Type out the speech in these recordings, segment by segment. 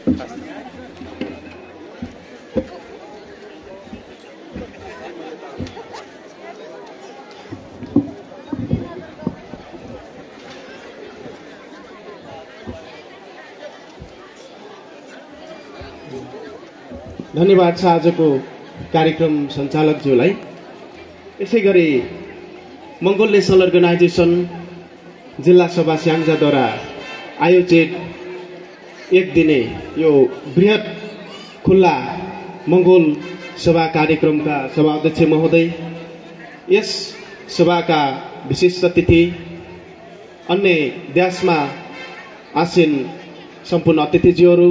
धन्यवाद छ आजको कार्यक्रम सञ्चालकज्यूलाई। यसैगरी मंगोल नेशनल अर्गनाइजेसन जिल्ला सभा स्याङ्जाद्वारा आयोजित एक दिने यो बृहत खुल्ला मंगोल सभा कार्यक्रमका सभाध्यक्ष महोदय, यस सभाका विशिष्ट अतिथि, अन्य देशमा आसीन सम्पूर्ण अतिथिज्यूहरू,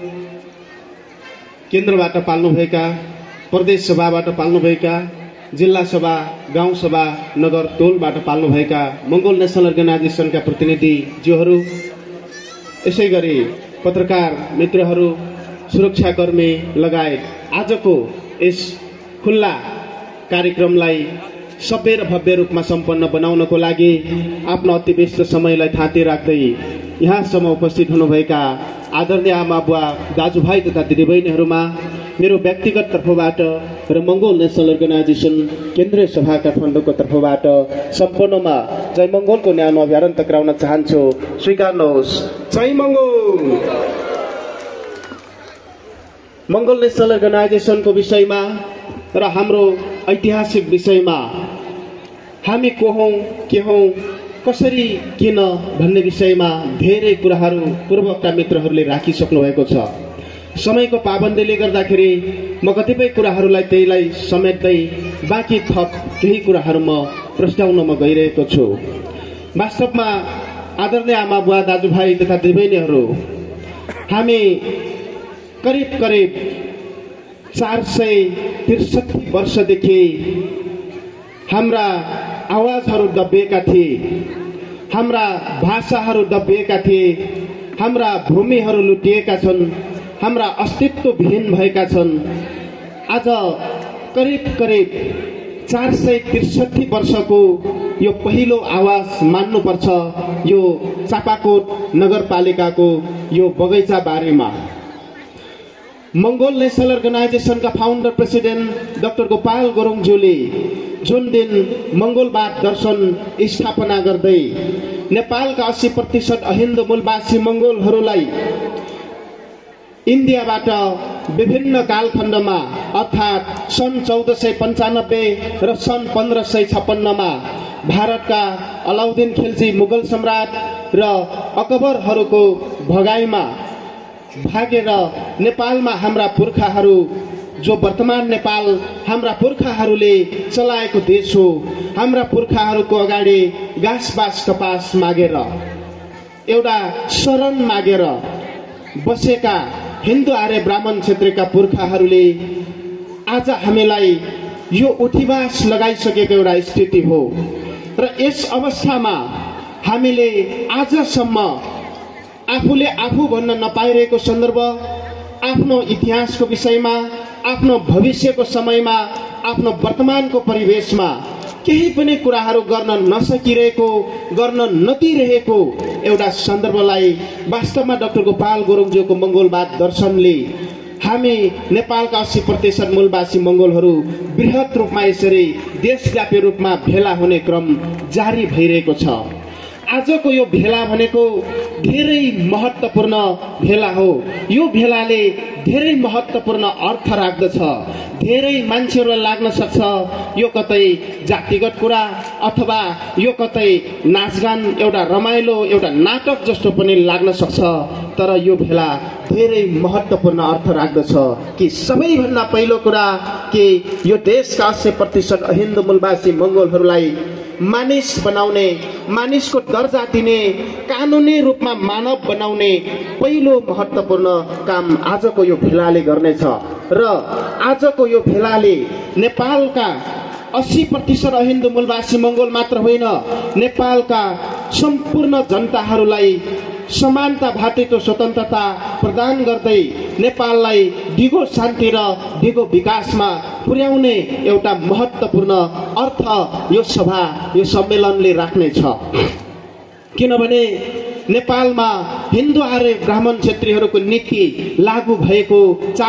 केन्द्रबाट पाल्नुभएका, प्रदेश सभाबाट पाल्नुभएका, जिल्ला सभा, गाउँ सभा, नगर टोलबाट पाल्नुभएका मंगोल नेशनल अर्गनाइजेसनका प्रतिनिधिज्यूहरू, यसैगरी पत्रकार मित्रहरू, सुरक्षाकर्मी लगायत आजको यस खुल्ला कार्यक्रमलाई सभ्य र भव्य रूपमा सम्पन्न बनाउनको लागि आफ्नो अति व्यस्त समयलाई थाती राख्दै यहाँसम्म उपस्थित हुनुभएका आदरणीय आमा बुवा, दाजुभाइ तथा दिदीबहिनीहरूमा मेरो व्यक्तिगत तर्फबाट र मंगोल नेशनल अर्गनाइजेसन केन्द्रीय सभा काठमाडौँको तर्फबाट सम्पूर्णमा जय मंगोलको न्यानो अभिवादन टक्राउन चाहन्छु। स्वीकार्नुहोस्। जय मंगोल। मंगोल नेशनल अर्गनाइजेसनको विषयमा र हाम्रो ऐतिहासिक विषयमा हामी को हौं, के हौं, कसरी, किन भन्ने विषयमा धेरै कुराहरू पूर्वका मित्रहरूले राखिसक्नु भएको छ। समयको पाबन्दीले गर्दाखेरि म कतिपय कुराहरूलाई त्यहीलाई समेट्दै बाँकी थप केही कुराहरू म प्रस्ताउन म गइरहेको छु। वास्तवमा आदरणीय आमा बुवा, दाजुभाइ तथा दिदीबहिनीहरू, हामी करिब करिब 463 वर्षदेखि हाम्रा आवाजहरू दबिएका थिए, हाम्रा भाषाहरू दबिएका थिए, हाम्रा भूमिहरू लुटिएका छन्, हाम्रा अस्तित्व विहीन भएका छन्। आज करिब करिब 463 वर्षको यो पहिलो आवाज मान्नुपर्छ यो चापाकोट नगरपालिकाको यो बगैँचा बारेमा। मंगोल नेशनल अर्गनाइजेसनका फाउन्डर प्रेसिडेन्ट डाक्टर गोपाल गुरुङज्यूले जुन दिन मंगोलवाद दर्शन स्थापना गर्दै नेपालका 80% अहिन्दू मूलवासी मंगोलहरूलाई इन्डियाबाट विभिन्न कालखण्डमा अर्थात् सन् 1495 र सन् 1556 मा भारतका अलाउद्दिन खिल्जी मुगल सम्राट र अकबरहरूको भगाईमा भागेर नेपालमा हाम्रा पुर्खाहरू, जो वर्तमान नेपाल हाम्रा पुर्खाहरूले चलाएको देश हो, हाम्रा पुर्खाहरूको अगाडि घाँस बास कपास मागेर, एउटा शरण मागेर बसेका हिन्दू आर्य ब्राह्मण क्षेत्रका पुर्खाहरूले आज हामीलाई यो उठिवास लगाइसकेको एउटा स्थिति हो। र यस अवस्थामा हामीले आजसम्म आफूले आफू भन्न नपाइरहेको सन्दर्भ, आफ्नो इतिहासको विषयमा, आफ्नो भविष्यको समयमा, आफ्नो वर्तमानको परिवेशमा केही पनि कुराहरू गर्न नसकिरहेको, गर्न नदिरहेको एउटा सन्दर्भलाई वास्तवमा डाक्टर गोपाल गुरुङज्यूको मंगोलवाद दर्शनले हामी नेपालका 80% मूलवासी मंगोलहरू बृहत रूपमा यसरी देशव्यापी रूपमा भेला हुने क्रम जारी भइरहेको छ। आजको यो भेला भनेको धेरै महत्त्वपूर्ण भेला हो। यो भेलाले धेरै महत्त्वपूर्ण अर्थ राख्दछ। धेरै मान्छेहरूलाई लाग्न सक्छ यो कतै जातिगत कुरा अथवा यो कतै नाचगान, एउटा रमाइलो, एउटा नाटक जस्तो पनि लाग्न सक्छ। तर यो भेला धेरै महत्त्वपूर्ण अर्थ राख्दछ कि सबैभन्दा पहिलो कुरा कि यो देशका 80% अहिन्दू मूलवासी मंगोलहरूलाई मानिस बनाउने, मानिसको दर्जा दिने, कानुनी रूपमा मानव बनाउने पहिलो महत्त्वपूर्ण काम आजको यो भेलाले गर्नेछ। र आजको यो भेलाले नेपालका 80% अहिन्दू मूलवासी मंगोल मात्र होइन, नेपालका सम्पूर्ण जनताहरूलाई समानता, भातृत्व, स्वतन्त्रता प्रदान गर्दै नेपाललाई दिगो शान्ति र दिगो विकासमा पुर्याउने एउटा महत्त्वपूर्ण अर्थ यो सभा, यो सम्मेलनले राख्नेछ। किनभने नेपालमा हिन्दू आर्य ब्राह्मण क्षेत्रीहरूको नीति लागू भएको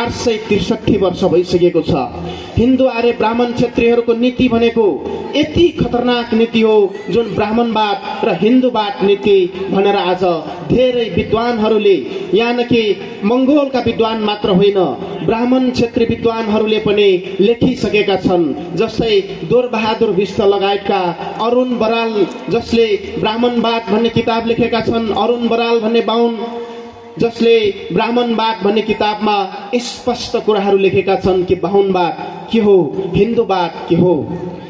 463 वर्ष भइसकेको छ। हिन्दू आर्य ब्राह्मण क्षेत्रीहरूको नीति भनेको यति खतरनाक नीति हो जुन ब्राह्मणवाद र हिन्दूवाद नीति भनेर आज धेरै विद्वानहरूले, यानकि मंगोलका विद्वान मात्र होइन, ब्राह्मण क्षेत्री विद्वानहरूले पनि लेखिसकेका छन्। जस्तै दोरबहादुर विष्ट लगायतका अरुण बराल, जसले ब्राह्मणवाद भन्ने किताब लेखेका छन्, अरुण बराल भन्ने बाहुन, जसले ब्राह्मणवाद भन्ने किताबमा स्पष्ट कुराहरू लेखेका छन् कि बाहुनवाद के हो, हिन्दूवाद के हो।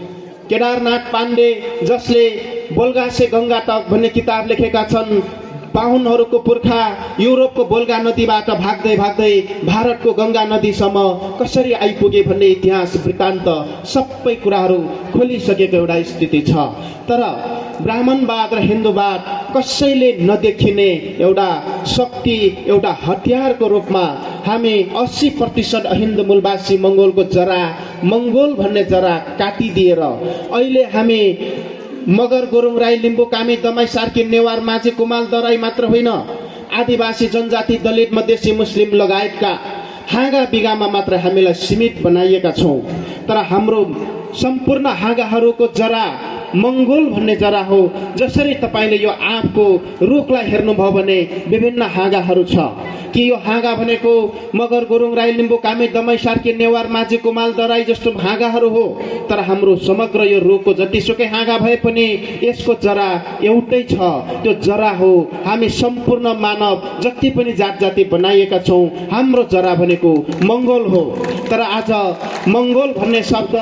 केदारनाथ पाण्डे, जसले बोल्गा से गंगा तक भन्ने किताब लेखेका छन्, बाहुनहरूको पुर्खा युरोपको बोल्गा नदीबाट भाग्दै भाग्दै भारतको गंगा नदीसम्म कसरी आइपुगे भन्ने इतिहास वृत्तान्त सबै कुराहरू खोलिसकेको एउटा स्थिति छ। तर ब्राह्मणवाद र हिन्दूवाद कसैले नदेखिने एउटा शक्ति, एउटा हतियारको रूपमा हामी 80% हिन्दू मूलवासी मंगोलको जरा, मंगोल भन्ने जरा काटिदिएर अहिले हामी मगर, गुरुङ, राई, लिम्बू, कामी, दमाई, सार्की, नेवार, माझी, कुमाल, दराई मात्र होइन, आदिवासी जनजाति, दलित, मधेसी, मुस्लिम लगायतका हाँगा बिगामा मात्र हामीलाई सीमित बनाइएका छौं। तर हाम्रो सम्पूर्ण हाँगाहरूको जरा मंगोल भन्ने जरा हो। जसरी तपाईले यो आँपको रुखलाई हेर्नुभयो भने विभिन्न हाँगाहरू छ कि यो हाँगा भनेको मगर, गुरुङ, राई, लिम्बू, कामी, दमाई, सार्की, नेवार, माझी, कुमाल, दराई जस्तो हाँगाहरू हो। तर हाम्रो समग्र यो रुखको जतिसुकै हाँगा भए पनि यसको जरा एउटै छ, त्यो जरा हो हामी सम्पूर्ण मानव जति पनि जात जाति बनाइएका छौं, हाम्रो जरा भनेको मंगोल हो। तर आज मंगोल भन्ने शब्द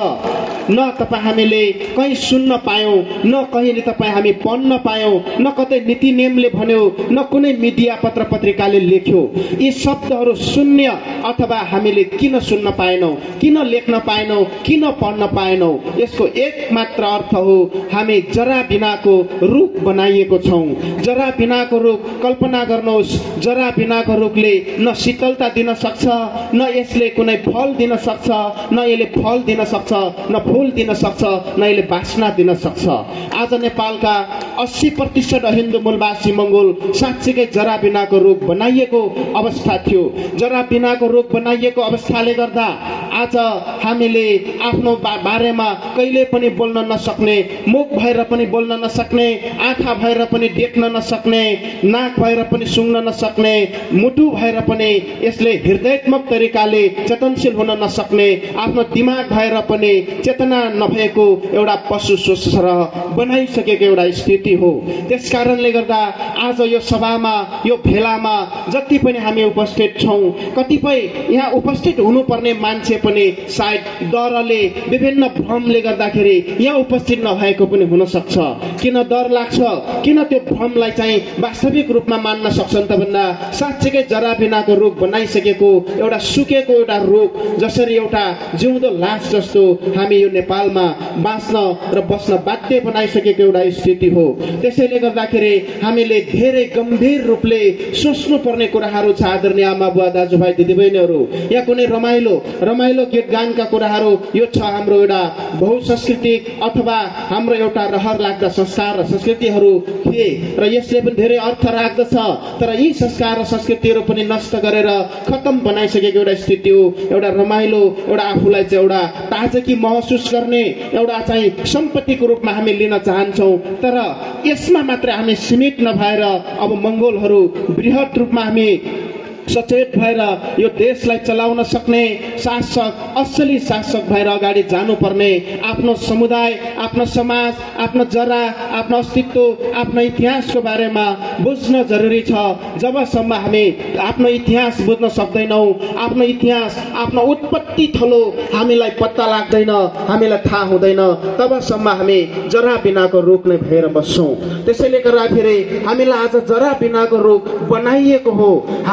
न तपाईँ हामीले कहीँ सुन्न पायौं, न कहिले तपाईँ हामी पढ्न पायौं, न कतै नीति नियमले भन्यो, न कुनै मिडिया पत्र पत्रिकाले लेख्यो। यी शब्दहरू शून्य, अथवा हामीले किन सुन्न पाएनौं, किन लेख्न पाएनौं, किन पढ्न पाएनौं, यसको एक मात्र अर्थ हो हामी जरा बिनाको रुख बनाइएको छौं। जरा बिनाको रुख कल्पना गर्नुहोस्, जरा बिनाको रुखले न शीतलता दिन सक्छ, न यसले कुनै फल दिन सक्छ, न यसले फल दिन सक्छ, न फूल दिन सक्छ, न यसले बास्ना दिन सक्छ। आज नेपालका 80% हिन्दू मूलवासी मंगोल साँच्चीकै जरा बिनाको रुख बनाइएको अवस्था थियो। जरा बिनाको रुख बनाइएको अवस्थाले गर्दा आज हामीले आफ्नो बारेमा कहिले पनि बोल्न नसक्ने, मुख भएर पनि बोल्न नसक्ने, आँखा भएर पनि देख्न नसक्ने, नाक भएर पनि सुँग्न नसक्ने, मुटु भएर पनि यसले हृदयात्मक तरिकाले चेतनशील हुन नसक्ने, आफ्नो दिमाग भएर पनि चेतना नभएको एउटा पशु सरह बनाइसकेको एउटा स्थिति हो। त्यसकारणले गर्दा आज यो सभामा, यो भेलामा जति पनि हामी उपस्थित छौं, कतिपय यहाँ उपस्थित हुनुपर्ने मान्छे पनि सायद डरले, विभिन्न भ्रमले गर्दाखेरि यहाँ उपस्थित नभएको पनि हुन सक्छ। किन डर लाग्छ, किन त्यो भ्रमलाई चाहिँ वास्तविक रूपमा मान्न सक्छन् त भन्दा साँच्चीकै जरा बिनाको रुख बनाइसकेको एउटा सुकेको एउटा रुख, जसरी एउटा जिउँदो लास जस्तो हामी यो नेपालमा बाँच्न र बस्न बाध्य बनाइसकेको एउटा स्थिति हो। त्यसैले गर्दाखेरि हामीले धेरै गम्भीर रूपले सोच्नु पर्ने कुराहरू छ। आदरणीय आमा बुवा दाजुभाइ दिदीबहिनीहरू, यहाँ कुनै रमाइलो गीत गानका कुराहरू यो छ हाम्रो एउटा बहुसंस्कृतिक अथवा हाम्रो एउटा रहर लाग्दा संस्कार र संस्कृतिहरू थिए र यसले पनि धेरै अर्थ राख्दछ। तर यी संस्कार र संस्कृतिहरू पनि नष्ट गरेर खत्म बनाइसकेको एउटा स्थिति हो। एउटा रमाइलो, एउटा आफूलाई चाहिँ एउटा ताजगी महसुस गर्ने एउटा चाहिँ सम्पत्तिको रूपमा हामी लिन चाहन्छौं। तर यसमा मात्र हामी सीमित नभएर अब मंगोलहरू बृहत रूपमा हामी सचेत भएर यो देशलाई चलाउन सक्ने शासक, असली शासक भएर अगाडि जानुपर्ने, आफ्नो समुदाय, आफ्नो समाज, आफ्नो जरा, आफ्नो अस्तित्व, आफ्नो इतिहासको बारेमा बुझ्न जरुरी छ। जबसम्म हामी आफ्नो इतिहास बुझ्न सक्दैनौं, आफ्नो इतिहास, आफ्नो उत्पत्ति थलो हामीलाई पत्ता लाग्दैन, हामीलाई थाहा हुँदैन, तबसम्म हामी जरा बिनाको रुख नै भएर बस्छौं। त्यसैले गर्दाखेरि हामीलाई आज जरा बिनाको रुख बनाइएको हो। हामीलाई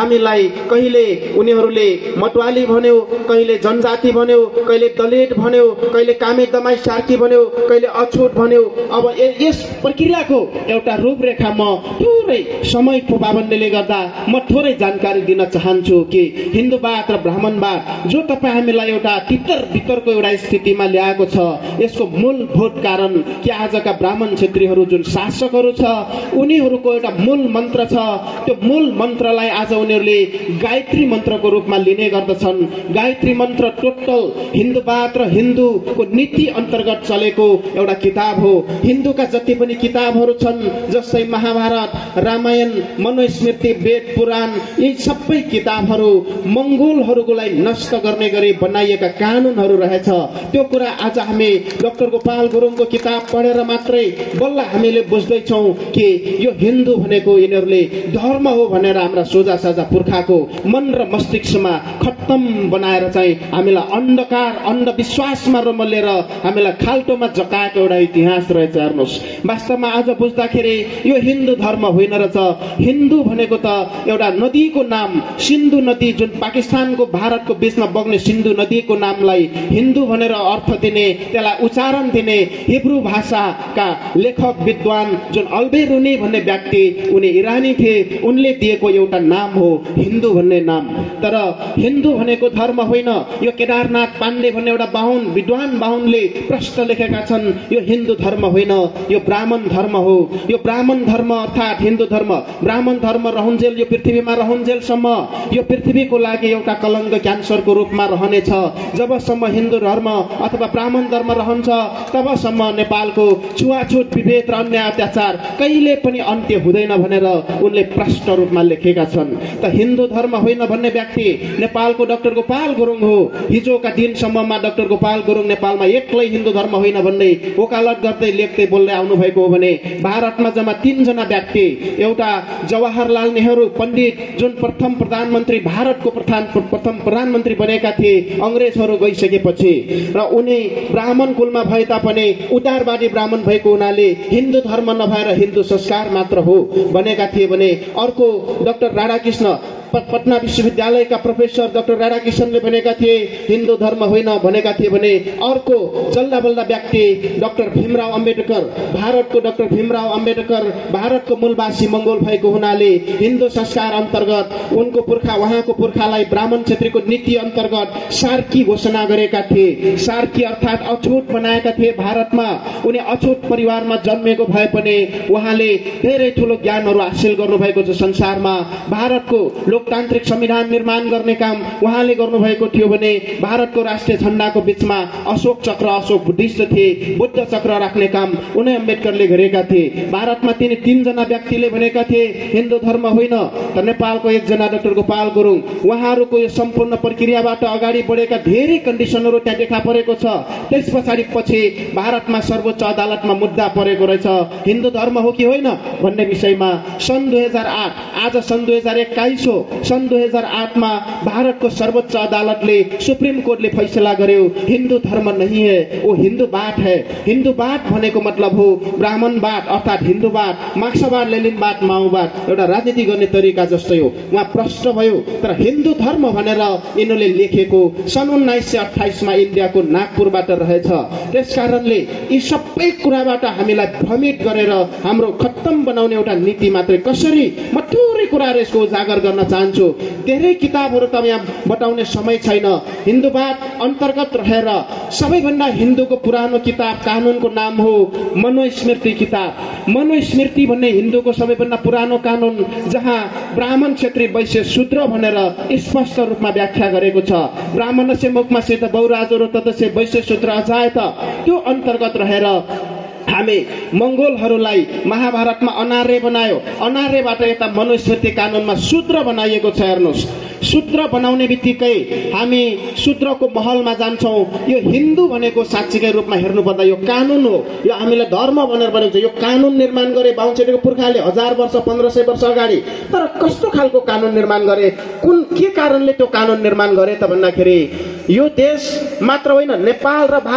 नेपाललाई कहिले उनीहरूले मटवाली भन्यो, कहिले जनजाति भन्यो, कहिले दलित भन्यो, कहिले कामे दमाई सार्की भन्यो, कहिले अछुट भन्यो। अब यस प्रक्रियाको एउटा रूपरेखा म पुरै समयको पाबन्दीले गर्दा म थोरै जानकारी दिन चाहन्छु कि हिन्दूवाद र ब्राह्मणवाद जो तपाईँ हामीलाई एउटा भित्रको एउटा स्थितिमा ल्याएको छ, यसको मूलभूत कारण कि आजका ब्राह्मण क्षेत्रीहरू जुन शासकहरू छ उनीहरूको एउटा मूल मन्त्र छ। त्यो मूल मन्त्रलाई आज उनीहरूले गायत्री मन्त्रको रूपमा लिने गर्दछन्। गायत्री मन्त्र टोटल हिन्दूवाद र हिन्दूको नीति अन्तर्गत चलेको एउटा किताब हो। हिन्दूका जति पनि किताबहरू छन् जस्तै महाभारत, रामायण, मनुस्मृति, वेद, पुराण, यी सबै किताबहरू मंगोलहरूलाई नष्ट गर्ने गरी बनाइएका कानुनहरू रहेछ। त्यो कुरा आज हामी डाक्टर गोपाल गुरुङको किताब पढेर मात्रै बल्ल हामीले बुझ्दैछौँ कि यो हिन्दू भनेको यिनीहरूले धर्म हो भनेर हाम्रा सोझा साझा पुर्खाको मन र मस्तिष्कमा खत्तम बनाएर चाहिँ हामीलाई अन्धकार अन्धविश्वासमा रमलेर हामीलाई खाल्टोमा जकाएको एउटा इतिहास रहेछ। हेर्नुहोस्, वास्तवमा आज बुझ्दाखेरि यो हिन्दू धर्म होइन रहेछ। हिन्दू भनेको त एउटा नदीको नाम, सिन्धु नदी, जुन पाकिस्तानको भारतको बीचमा बग्ने सिन्धु नदीको नामलाई हिन्दू भनेर अर्थ दिने, त्यसलाई उच्चारण दिने हिब्रू भाषाका लेखक विद्वान जुन अल्बेरुनी भन्ने व्यक्ति, उनी इरानी थिए, उनले दिएको एउटा नाम हो हिन्दू भन्ने नाम। तर हिन्दू भनेको धर्म होइन। यो केदारनाथ पाण्डे भन्ने एउटा बाहुन, विद्वान बाहुनले प्रश्न लेखेका छन्, यो हिन्दू धर्म होइन, यो ब्राह्मण धर्म हो। यो ब्राह्मण धर्म अर्थात हिन्दू धर्म, ब्राह्मण धर्म रहन्जेल यो पृथ्वीमा रहन्जेलसम्म यो पृथ्वीको लागि एउटा कलङ्क क्यान्सरको रूपमा रहनेछ। जबसम्म हिन्दू धर्म अथवा ब्राह्मण धर्म रहन्छ तबसम्म नेपालको छुवाछुत, विभेद र अन्य अत्याचार कहिले पनि अन्त्य हुँदैन भनेर उनले प्रश्न रूपमा लेखेका छन्। त हिन्दू धर्म होइन भन्ने व्यक्ति नेपालको डाक्टर गोपाल गुरुङ हो। हिजोका दिनसम्ममा डाक्टर गोपाल गुरुङ नेपालमा एक्लै हिन्दू धर्म होइन भन्दै वकालत गर्दै लेख्दै बोल्दै आउनु भएको हो भने भारतमा जम्मा 3 जना व्यक्ति, एउटा जवाहरलाल नेहरू पण्डित जुन प्रथम प्रधानमन्त्री, भारतको प्रथम प्रधानमन्त्री बनेका थिए अंग्रेजहरू गइसकेपछि, र उनी ब्राह्मण कुलमा भए तापनि उदारवादी ब्राह्मण भएको हुनाले हिन्दू धर्म नभएर हिन्दू संस्कार मात्र हो भनेका थिए भने अर्को डाक्टर राधाकृष्ण पटना विश्वविद्यालयका प्रोफेसर डाक्टर राधाकृष्णले भनेका थिए हिन्दू धर्म होइन भनेका थिए भने अर्को जल्दा बल्दा व्यक्ति डाक्टर भीमराव अम्बेडकर, भारतको डाक्टर भीमराव अम्बेडकर भारतको मूलवासी मंगोल भएको हुनाले हिन्दू संस्कार अन्तर्गत उनको पुर्खा, उहाँको पुर्खालाई ब्राह्मण क्षेत्रीको नीति अन्तर्गत सार्की घोषणा गरेका थिए। सार्की अर्थात अछुट बनाएका थिए। भारतमा उनी अछुट परिवारमा जन्मेको भए पनि उहाँले धेरै ठूलो ज्ञानहरू हासिल गर्नुभएको छ। संसारमा भारतको लोकतान्त्रिक संविधान निर्माण गर्ने काम उहाँले गर्नुभएको थियो भने भारतको राष्ट्रिय झण्डाको बीचमा अशोक चक्र, अशोक बुद्धिस्ट थिए, बुद्ध चक्र राख्ने काम उनी अम्बेडकरले गरेका थिए। भारतमा तिनी 3 जना व्यक्तिले भनेका थिए हिन्दू धर्म होइन। त नेपालको 1 जना डाक्टर गोपाल गुरुङ, उहाँहरूको यो सम्पूर्ण प्रक्रियाबाट अगाडि बढेका धेरै कन्डिसनहरू त्यहाँ देखा परेको छ। त्यस पछाडि भारतमा सर्वोच्च अदालतमा मुद्दा परेको रहेछ हिन्दू धर्म हो कि होइन भन्ने विषयमा। सन् 2008, आज सन् 2021 हो, सन् 2008 मा भारतको सर्वोच्च अदालतले, सुप्रिम कोर्टले फैसला गर्यो हिन्दू धर्म नहीं है, वो हिन्दूवाद है। हिन्दूवाद भनेको मतलब हो ब्राह्मणवाद अर्थात हिन्दूवाद, मार्क्सवाद, लेनिनवाद, माओवाद एउटा राजनीति गर्ने तरिका जस्तै हो। उहाँ प्रश्न भयो। तर हिन्दू धर्म भनेर यिनीहरूले लेखेको सन् 1928 मा इन्डियाको नागपुरबाट रहेछ। त्यसकारणले यी सबै कुराबाट हामीलाई भ्रमित गरेर हाम्रो खत्तम बनाउने एउटा नीति मात्रै कसरी, म थोरै कुराहरू यसको उजागर गर्न चाहन्छु। धेरै किताबहरू त यहाँ बताउने समय छैन। हिन्दूवाद अन्तर्गत रहेर सबैभन्दा हिन्दूको पुरानो किताब कानुनको नाम हो मनुस्मृति किताब। मनुस्मृति भन्ने हिन्दूको सबैभन्दा पुरानो कानुन, जहाँ ब्राह्मण क्षेत्री वैश्य शूद्र भनेर स्पष्ट रूपमा व्याख्या गरेको छ। ब्राह्मणस्य मुखमासेत बहुराजो तदस्य वैश्य शूद्र अजायत, त्यो अन्तर्गत रहेर हामी मंगोलहरूलाई महाभारतमा अनार्य बनायो। अनार्यबाट यता मनुस्मृति कानुनमा शूद्र बनाइएको छ। हेर्नुहोस्, शूद्र बनाउने बित्तिकै हामी शूद्रको महलमा जान्छौँ। यो हिन्दू भनेको साँच्चीकै रूपमा हेर्नुपर्दा यो कानुन हो। यो हामीलाई धर्म भनेर भनेको छ। यो कानुन निर्माण गरे बाहुनछेत्रीको पुर्खाले 1000 वर्ष 1500 वर्ष अगाडि। तर कस्तो खालको कानुन निर्माण गरे, के कारणले त्यो कानुन निर्माण गरे त भन्दाखेरि यो देश मात्र होइन, नेपाल र भारत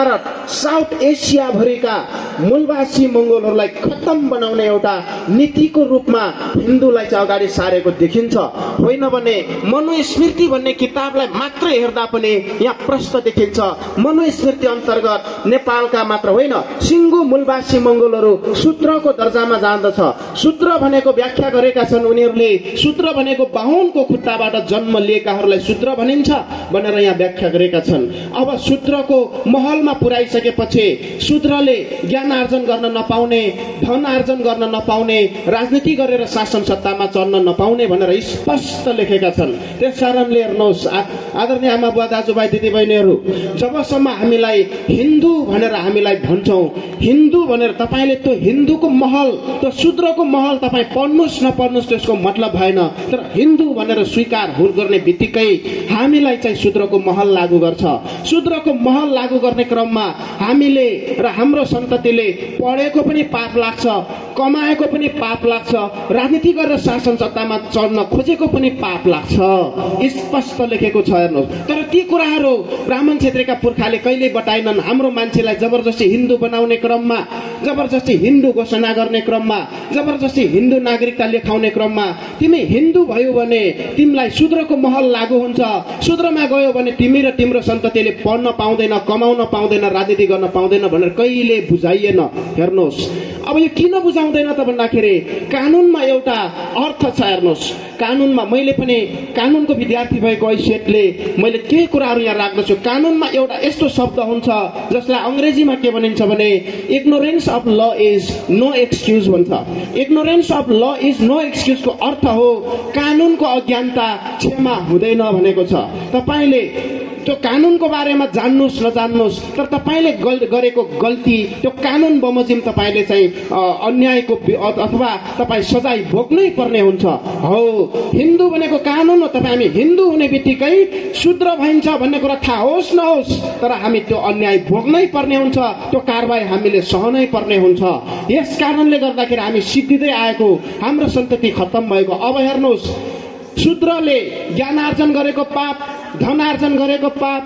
साउथ एसिया भरिका मूलवासी मंगोलहरूलाई खत्तम बनाउने एउटा नीतिको रूपमा हिन्दूलाई चाहिँ अगाडि सारेको देखिन्छ। होइन भने मनुस्मृति भन्ने किताबलाई मात्र हेर्दा पनि यहाँ प्रश्न देखिन्छ। मनुस्मृति अन्तर्गत नेपालका मात्र होइन, सिङ्गो मूलवासी मंगोलहरू शूद्रको दर्जामा जाँदछ। शूद्र भनेको व्याख्या गरेका छन् उनीहरूले, शूद्र भनेको बाहुनको खुट्टाबाट जन्म लिएकाहरूलाई शूद्र भनिन्छ भनेर यहाँ व्याख्या गरेका छन्। अब शूद्रको महलमा पुर्याइसकेपछि शूद्रले ज्ञान आर्जन गर्न नपाउने, धन आर्जन गर्न नपाउने, राजनीति गरेर शासन सत्तामा चढ्न नपाउने भनेर स्पष्ट लेखेका छन्। त्यसकारणले हेर्नुहोस् आदरणीय आमा बुवा दाजुभाइ दिदीबहिनीहरू, जबसम्म हामीलाई हिन्दू भनेर हामीलाई भन्छौँ, हिन्दू भनेर तपाईँले त्यो हिन्दूको महल, त्यो शूद्रको महल तपाईँ पढ्नुहोस् नपढ्नुहोस् त्यसको मतलब भएन। तर हिन्दू भनेर स्वीकार गर्ने बित्तिकै हामीलाई चाहिँ शूद्रको महल लागू गर्छ। शूद्रको महल लागू गर्ने क्रममा हामीले र हाम्रो सन्ततिले पढेको पनि पाप लाग्छ, कमाएको पनि पाप लाग्छ, राजनीति गरेर शासन सत्तामा चढ्न खोजेको पनि पाप लाग्छ। स्पष्ट लेखेको छ हेर्नुहोस्। तर ती कुराहरू ब्राह्मण क्षेत्रका पुर्खाले कहिल्यै बताएनन्। हाम्रो मान्छेलाई जबरजस्ती हिन्दू बनाउने क्रममा, जबरजस्ती हिन्दू घोषणा गर्ने क्रममा, जबरजस्ती हिन्दू नागरिकता लेखाउने क्रममा तिमी हिन्दू भयो भने तिमीलाई शूद्रको महल लागू हुन्छ, शूद्रमा गयो भने तिमी र तिम्रो सन्ततिले पढ्न पाउँदैन, कमाउन पाउँदैन, राजनीति गर्न पाउँदैन भनेर कहिले बुझाइएन। हेर्नुहोस् अब यो किन बुझाउँदैन त भन्दाखेरि कानुनमा एउटा अर्थ छ। हेर्नुहोस् कानुनमा, मैले पनि कानुनको विद्यार्थी भएको हैसियतले मैले केही कुराहरू यहाँ राख्दछु। कानुनमा एउटा यस्तो शब्द हुन्छ जसलाई अंग्रेजीमा के भनिन्छ भने ignorance of law is no excuse भन्छ। Ignorance of law is no excuse को अर्थ हो कानुनको अज्ञानता क्षमा हुँदैन भनेको छ। तपाईले त्यो कानुनको बारेमा जान्नुस् नजान्नुस्, तर तपाईले गरेको गल्ती, त्यो कानुन बमोजिम तपाईले चाहिँ अन्यायको अथवा तपाई सजाय भोग्नै पर्ने हुन्छ। हो हिन्दू भनेको कानुन हो। तपाई हामी हिन्दू हुने बित्तिकै शूद्र भइन्छ भन्ने कुरा थाहा होस् नहोस्, तर हामी त्यो अन्याय भोग्नै पर्ने हुन्छ, त्यो कारबाही हामीले सहनै पर्ने हुन्छ। यस कारणले गर्दाखेरि हामी सिद्धिँदै आएको, हाम्रो सन्तति खत्तम भएको। अब हेर्नुहोस् शूद्रले ज्ञान आर्जन गरेको पाप, धन आर्जन गरेको पाप,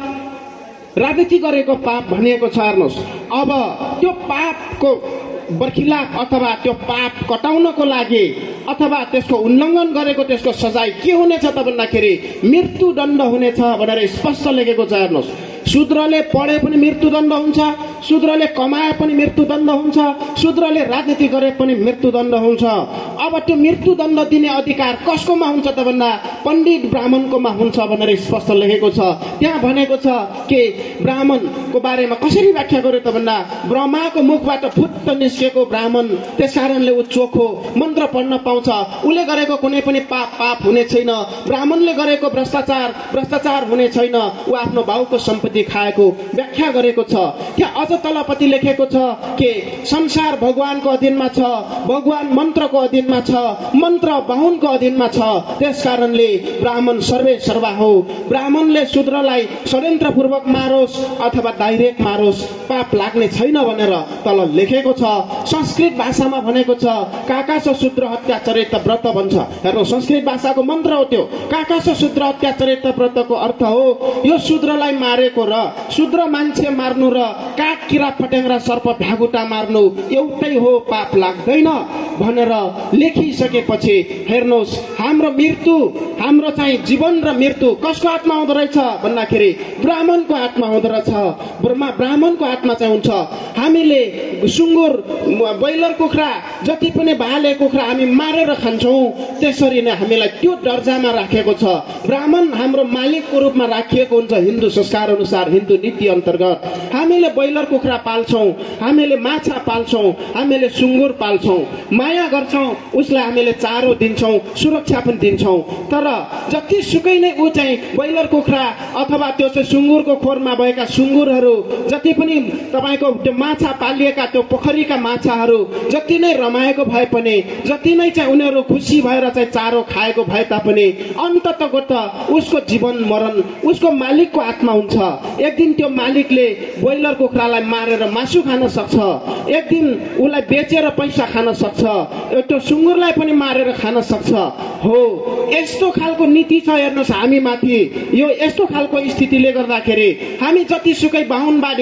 राजनीति गरेको पाप भनिएको छ। हेर्नुहोस् अब त्यो पापको बर्खिलाफ अथवा त्यो पाप कटाउनको लागि अथवा त्यसको उल्लङ्घन गरेको त्यसको सजाय के हुनेछ त भन्दाखेरि मृत्युदण्ड हुनेछ भनेर स्पष्ट लेखेको छ। हेर्नुहोस् शूद्रले पढे पनि मृत्युदण्ड हुन्छ, शूद्रले कमाए पनि मृत्युदण्ड हुन्छ, शूद्रले राजनीति गरे पनि मृत्युदण्ड हुन्छ। अब त्यो मृत्युदण्ड दिने अधिकार कसकोमा हुन्छ त भन्दा पण्डित ब्राह्मणकोमा हुन्छ भनेर स्पष्ट लेखेको छ। त्यहाँ भनेको छ कि ब्राह्मणको बारेमा कसरी व्याख्या गर्यो त भन्दा ब्रह्माको मुखबाट फुत्त निस्केको ब्राह्मण, त्यसकारणले ऊ चोखो, मन्त्र पढ्न पाउँछ, उसले गरेको कुनै पनि पाप हुने छैन, ब्राह्मणले गरेको भ्रष्टाचार हुने छैन, ऊ आफ्नो बाउको सम्पत्ति खाएको व्याख्या गरेको छ। त्यहाँ अझ तलपति लेखेको छ कि संसार भगवानको अधीनमा छ, भगवान मन्त्रको अधीनमा छ, मन्त्र बाहुनको अधीनमा छ, त्यसकारणले ब्राह्मण सर्वे सर्वा हो। ब्राह्मणले शूद्रलाई षड्यन्त्रपूर्वक मारोस् अथवा डाइरेक्ट मारोस् पाप लाग्ने छैन भनेर तल लेखेको छ। संस्कृत भाषामा भनेको छ काकाश शूद्र हत्या चरित्र व्रत भन्छ। हेर्नु संस्कृत भाषाको मन्त्र हो त्यो। काकाश शूद्र हत्या चरित्र व्रतको अर्थ हो यो शूद्रलाई मारेको र शूद्र मान्छे मार्नु र काग किरा फट्याङ्ग्रा सर्प भ्यागुटा मार्नु एउटै हो, पाप लाग्दैन भनेर लेखिसकेपछि हेर्नुहोस् हाम्रो मृत्यु, हाम्रो चाहिँ जीवन र मृत्यु कसको हातमा हुँदो रहेछ भन्दाखेरि ब्राह्मणको हातमा हुँदो रहेछ। ब्राह्मणको हातमा चाहिँ हुन्छ। हामीले सुँगुर, ब्रोइलर कुखुरा, जति पनि भाले कुखुरा हामी मारेर खान्छौँ, त्यसरी नै हामीलाई त्यो दर्जामा राखेको छ। ब्राह्मण हाम्रो मालिकको रूपमा राखिएको हुन्छ हिन्दू संस्कार अनुसार, हिन्दू नीति अन्तर्गत। हामीले ब्रोइलर कुखुरा पाल्छौँ, हामीले माछा पाल्छौँ, हामीले सुँगुर पाल्छौँ, माया गर्छौँ, उसलाई हामीले चारो दिन्छौँ, सुरक्षा पनि दिन्छौँ। तर जति सुकै नै ऊ चाहिँ ब्रोइलर कुखुरा अथवा त्यो चाहिँ सुँगुरको खोरमा भएका सुँगुरहरू, जति पनि तपाईको त्यो माछा पालिएका त्यो पोखरीका माछाहरू जति नै रमाएको भए पनि, जति नै चाहिँ उनीहरू खुसी भएर चाहिँ चारो खाएको भए तापनि अन्ततगत उसको जीवन मरण उसको मालिकको हातमा हुन्छ। एक दिन त्यो मालिकले ब्रोइलर कुखुरालाई मारेर मासु खान सक्छ, एक दिन उसलाई बेचेर पैसा खान सक्छ, त्यो सुँगुरलाई पनि मारेर खान सक्छ। हो यस्तो खालको नीति छ हेर्नुहोस् हामी माथि। यो यस्तो खालको स्थितिले गर्दाखेरि हामी जतिसुकै बाहुनबाडी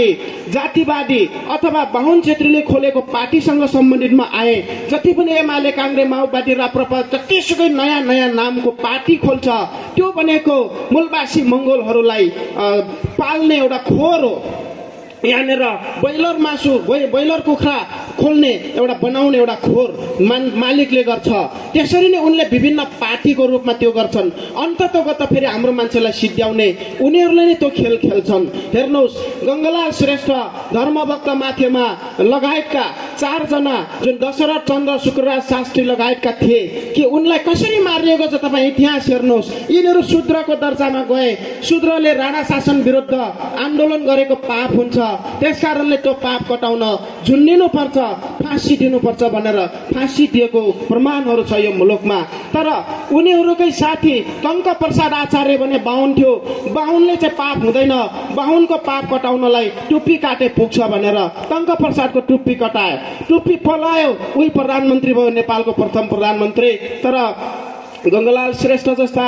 जातिवादी अथवा बाहुन छेत्रीले खोलेको पार्टीसँग सम्बन्धितमा आए, जति पनि एमाले कांग्रेस माओवादी राप्रपा जतिसुकै नयाँ नयाँ नामको पार्टी खोल्छ त्यो भनेको मूलवासी मंगोलहरूलाई पाल्ने एउटा खोर हो। यहाँनिर ब्रोइलर मासु ब्रोइलर कुखुरा खोल्ने एउटा बनाउने एउटा खोर मालिकले गर्छ। त्यसरी नै उनले विभिन्न पार्टीको रूपमा त्यो गर्छन्। अन्ततगत फेरि हाम्रो मान्छेलाई सिद्ध्याउने उनीहरूले नै त्यो खेल खेल्छन्। हेर्नुहोस्, गंगालाल श्रेष्ठ, धर्मभक्त माथेमा लगायतका 4 जना जुन दशरथ चन्द्र शुक्रराज शास्त्री लगायतका थिए कि उनलाई कसरी मारिएको छ तपाईँ इतिहास हेर्नुहोस्। यिनीहरू शूद्रको दर्जामा गए, शूद्रले राणा शासन विरुद्ध आन्दोलन गरेको पाप हुन्छ, त्यसकारणले त्यो पाप कटाउन झुन्डिनु पर्छ, फाँसी दिनुपर्छ भनेर फाँसी दिएको प्रमाणहरू छ यो मुलुकमा। तर उनीहरूकै साथी टंक प्रसाद आचार्य भने बाहुन थियो, बाहुनले चाहिँ पाप हुँदैन, बाहुनको पाप कटाउनलाई टुप्पी काटे पुग्छ भनेर टंक प्रसादको टुप्पी कटायो, टुप्पी पलायो, उही प्रधानमन्त्री भयो, नेपालको प्रथम प्रधानमन्त्री। तर गंगालाल श्रेष्ठ जस्ता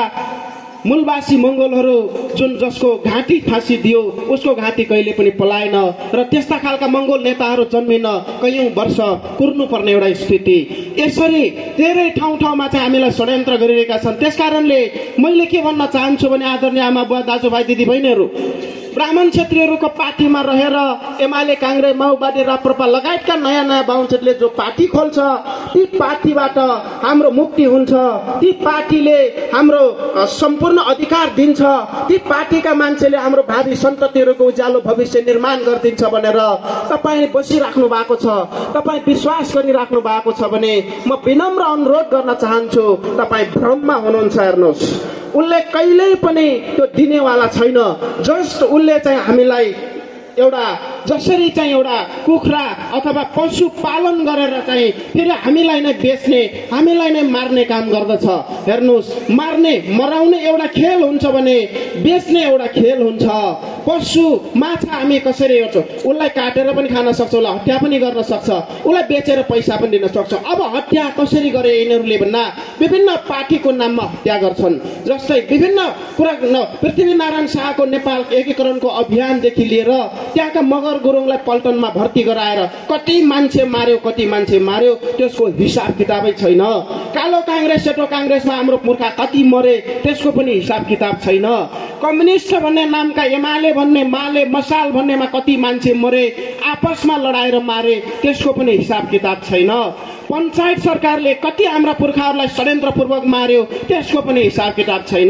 मूलवासी मंगोलहरू जुन जसको घाँटी फाँसी दियो उसको घाँटी कहिले पनि पलाएन र त्यस्ता खालका मंगोल नेताहरू जन्मिन कैयौं वर्ष कुर्नु पर्ने एउटा स्थिति। यसरी धेरै ठाउँ ठाउँमा चाहिँ हामीलाई षड्यन्त्र गरिरहेका छन्। त्यसकारणले मैले के भन्न चाहन्छु भने आदरणीय आमा बुवा दाजुभाइ दिदीबहिनीहरू, ब्राह्मण क्षेत्रीहरूको पार्टीमा रहेर एमाले कांग्रेस माओवादी राप्रपा लगायतका नयाँ नयाँ बाहुन क्षेत्रीले जो पार्टी खोल्छ ती पार्टीबाट हाम्रो मुक्ति हुन्छ, ती पार्टीले हाम्रो सम्पूर्ण अधिकार दिन्छ, ती पार्टीका मान्छेले हाम्रो भावी सन्ततिहरूको उज्यालो भविष्य निर्माण गरिदिन्छ भनेर तपाईले बसिराख्नु भएको छ, तपाई विश्वास गरिराख्नु भएको छ भने म विनम्र अनुरोध गर्न चाहन्छु, तपाई भ्रममा हुनुहुन्छ। हेर्नुहोस्, उनले कहिल्यै पनि त्यो दिनेवाला छैन। जस्ट उनले चाहिँ हामीलाई एउटा जसरी चाहिँ एउटा कुखुरा अथवा पशु पालन गरेर चाहिँ फेरि हामीलाई नै बेच्ने, हामीलाई नै मार्ने काम गर्दछ। हेर्नुहोस्, मार्ने मराउने एउटा खेल हुन्छ भने बेच्ने एउटा खेल हुन्छ। पशु माछा हामी कसरी हेर्छौँ, उसलाई काटेर पनि खान सक्छ, उसलाई हत्या पनि गर्न सक्छ, उसलाई बेचेर पैसा पनि दिन सक्छ। अब हत्या कसरी गरे यिनीहरूले भन्दा विभिन्न पार्टीको नाममा हत्या गर्छन्। जस्तै विभिन्न कुरा पृथ्वीनारायण शाहको नेपाल एकीकरणको अभियानदेखि लिएर त्यहाँका मगर गुरुङलाई पल्टनमा भर्ती गराएर कति मान्छे मार्यो, कति मान्छे मार्यो त्यसको हिसाब किताबै छैन। कालो कांग्रेस सेतो कांग्रेसमा हाम्रो पुर्खा कति मरे त्यसको पनि हिसाब किताब छैन। कम्युनिस्ट भन्ने नामका एमाले भन्ने माले मसाल भन्नेमा कति मान्छे मरे, आपसमा लडाएर मारे त्यसको पनि हिसाब किताब छैन। पञ्चायत सरकारले कति हाम्रा पुर्खाहरूलाई षड्यन्त्रपूर्वक मार्यो त्यसको पनि हिसाब किताब छैन।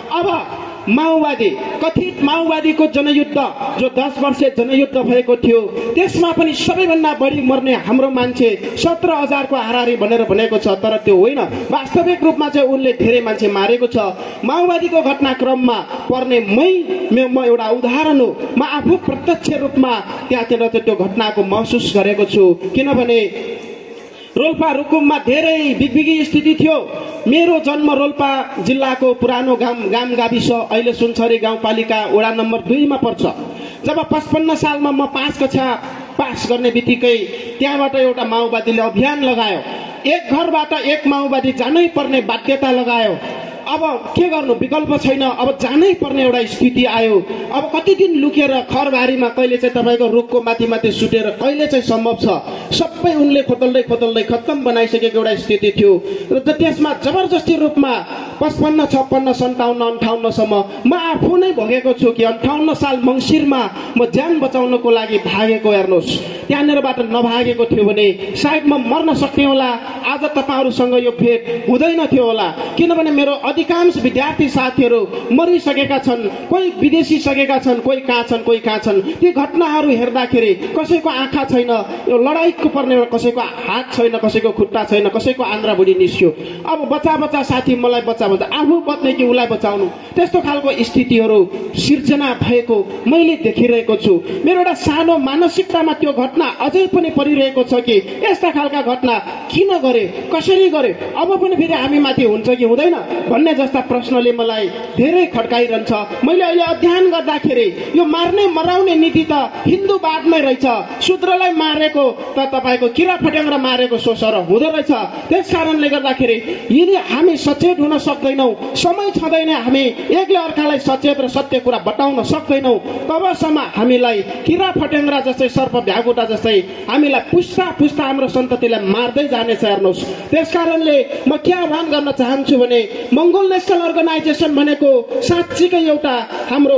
अब माओवादी, कथित माओवादीको जनयुद्ध जो 10 वर्षीय जनयुद्ध भएको थियो त्यसमा पनि सबैभन्दा बढी मर्ने हाम्रो मान्छे 17,000 को हाराहारी भनेर भनेको छ। तर त्यो होइन, वास्तविक रूपमा चाहिँ उनले धेरै मान्छे मारेको छ। माओवादीको घटनाक्रममा पर्ने म एउटा उदाहरण हो। म आफू प्रत्यक्ष रूपमा त्यहाँतिर त्यो घटनाको महसुस गरेको छु। किनभने रोल्पा रुकुममा धेरै बिगबिगी स्थिति थियो। मेरो जन्म रोल्पा जिल्लाको पुरानो गाम गाविस अहिले सुनसरी गाउँपालिका वडा नम्बर 2 मा पर्छ। जब 55 सालमा म 5 कक्षा पास गर्ने बित्तिकै त्यहाँबाट एउटा माओवादीले अभियान लगायो। एक घरबाट एक माओवादी जानै पर्ने बाध्यता लगायो। अब के गर्नु, विकल्प छैन, अब जानै पर्ने एउटा स्थिति आयो। अब कति दिन लुकेर खरबारीमा कहिले चाहिँ तपाईको रुखको माथि माथि सुतेर कहिले चाहिँ सम्भव छ, सबै उनले खोतल्दै खोतल्दै खत्तम बनाइसकेको एउटा स्थिति थियो। र त्यसमा जबरजस्ती रूपमा 55, 56, 57, 58 सम्म म आफू नै भोगेको छु कि 58 साल मंसिरमा म ज्यान बचाउनको लागि भागेको। हेर्नुहोस्, त्यहाँनिरबाट नभागेको थियो भने सायद म मर्न सक्ने होला, आज तपाईहरुसँग यो भेट हुँदैन थियो होला। किनभने मेरो अधिकांश विद्यार्थी साथीहरू मरिसकेका छन्, कोही विदेशी सकेका छन्, कोही कहाँ छन्, कोही कहाँ छन्। ती घटनाहरू हेर्दाखेरि कसैको आँखा छैन, यो लडाईको पर्ने कसैको हात छैन, कसैको खुट्टा छैन, कसैको आन्द्रा बुढी निस्क्यो। अब बच्चा साथी मलाई बच्चा भन्छ, आफू बच्ने कि उसलाई बचाउनु, त्यस्तो खालको स्थितिहरू सिर्जना भएको मैले देखिरहेको छु। मेरो एउटा सानो मानसिकतामा त्यो घटना अझै पनि परिरहेको छ कि यस्ता खालका घटना किन गरे, कसरी गरे, अब पनि फेरि हामी माथि हुन्छ कि हुँदैन भन्ने गर्ने जस्ता प्रश्नले मलाई धेरै खड्काइरहन्छ। मैले अहिले अध्ययन गर्दाखेरि यो मार्ने मराउने नीति त हिन्दूवादमै रहेछ। शूद्रलाई मारेको त तपाईको किरा फट्याङ्ग्रा मारेको सोसर हुँदो रहेछ। त्यस कारणले गर्दाखेरि यदि हामी सचेत हुन सक्दैनौँ, समय छँदैन हामी एकले अर्कालाई सचेत र सत्य कुरा बताउन सक्दैनौँ, तबसम्म हामीलाई किरा फट्याङ्ग्रा जस्तै सर्प भ्यागुटा जस्तै हामीलाई पुस्ता पुस्ता हाम्रो सन्ततिलाई मार्दै जानेछ। हेर्नुहोस्, त्यस कारणले म के आह्वान गर्न चाहन्छु भने मंगोल नेसनल अर्गनाइजेसन भनेको साँच्चीकै एउटा हाम्रो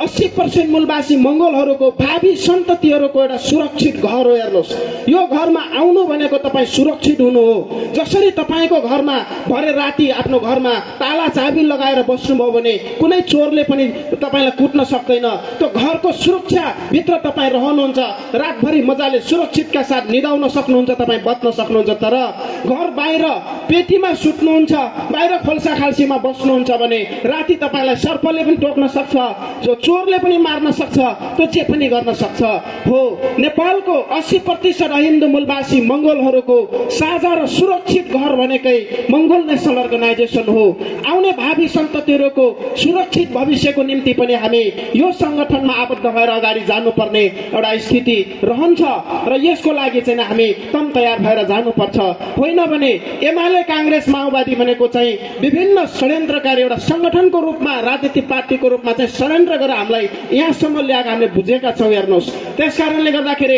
80% मूलवासी मंगोलहरूको भावी सन्ततिहरूको एउटा सुरक्षित घर हो। हेर्नुहोस्, यो घरमा आउनु भनेको तपाईँ सुरक्षित हुनु हो। जसरी तपाईँको घरमा भरे राति आफ्नो घरमा ताला चाबी लगाएर बस्नुभयो भने कुनै चोरले पनि तपाईँलाई कुट्न सक्दैन। त्यो घरको सुरक्षा भित्र तपाईँ रहनुहुन्छ, रातभरि मजाले सुरक्षितका साथ निदाउन सक्नुहुन्छ, तपाईँ बच्न सक्नुहुन्छ। तर घर बाहिर पेटीमा सुत्नुहुन्छ, बाहिर खोल्सा खाल्सीमा बस्नुहुन्छ भने राति तपाईँलाई सर्पले पनि टोक्न सक्छ, जो चोरले पनि मार्न सक्छ, त्यो जे पनि गर्न सक्छ। हो, नेपालको 80% हिन्दू मूलवासी मंगोलहरूको साझा र सुरक्षित घर भनेकै मंगोल नेसनल अर्गनाइजेसन हो। आउने भावी सन्ततिहरूको सुरक्षित भविष्यको निम्ति पनि हामी यो संगठनमा आबद्ध भएर अगाडि जानुपर्ने एउटा स्थिति रहन्छ र यसको लागि चाहिँ हामी तम तयार भएर जानुपर्छ। होइन भने एमाले कांग्रेस माओवादी भनेको चाहिँ विभिन्न षड्यन्त्रकारी एउटा संगठनको रूपमा, राजनीतिक पार्टीको रूपमा चाहिँ षड्यन्त्र गरेर हामीलाई यहाँसम्म ल्याएको हामीले बुझेका छौँ। हेर्नुहोस्, त्यस कारणले गर्दाखेरि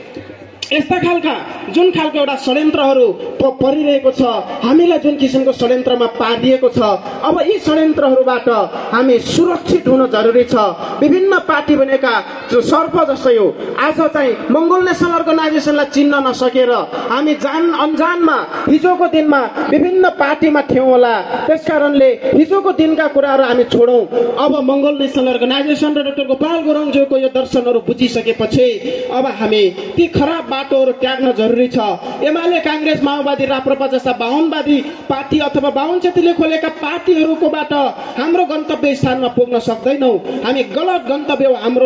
यस्ता खालका जुन खालको एउटा षड्यन्त्रहरू परिरहेको छ, हामीलाई जुन किसिमको षड्यन्त्रमा पारिएको छ, अब यी षड्यन्त्रहरूबाट हामी सुरक्षित हुन जरुरी छ। विभिन्न पार्टी बनेका जो सर्प जस्तै हो, आज चाहिँ मंगोल नेसनल अर्गनाइजेसनलाई चिन्न नसकेर हामी जान अनजानमा हिजोको दिनमा विभिन्न पार्टीमा थियौँ होला। त्यसकारणले हिजोको दिनका कुराहरू हामी छोडौँ। अब मंगोल नेसनल अर्गनाइजेसन र डाक्टर गोपाल गुरुङज्यूको यो दर्शनहरू बुझिसकेपछि अब हामी ती खराब बाटोहरू त्याग्न जरुरी छ। एमाले कांग्रेस माओवादी राप्रपा जस्ता बाहुनवादी पार्टी अथवा बाहुन क्षेत्रीले खोलेका पार्टीहरूकोबाट हाम्रो गन्तव्य स्थानमा पुग्न सक्दैनौँ। हामी गलत गन्तव्य हो हाम्रो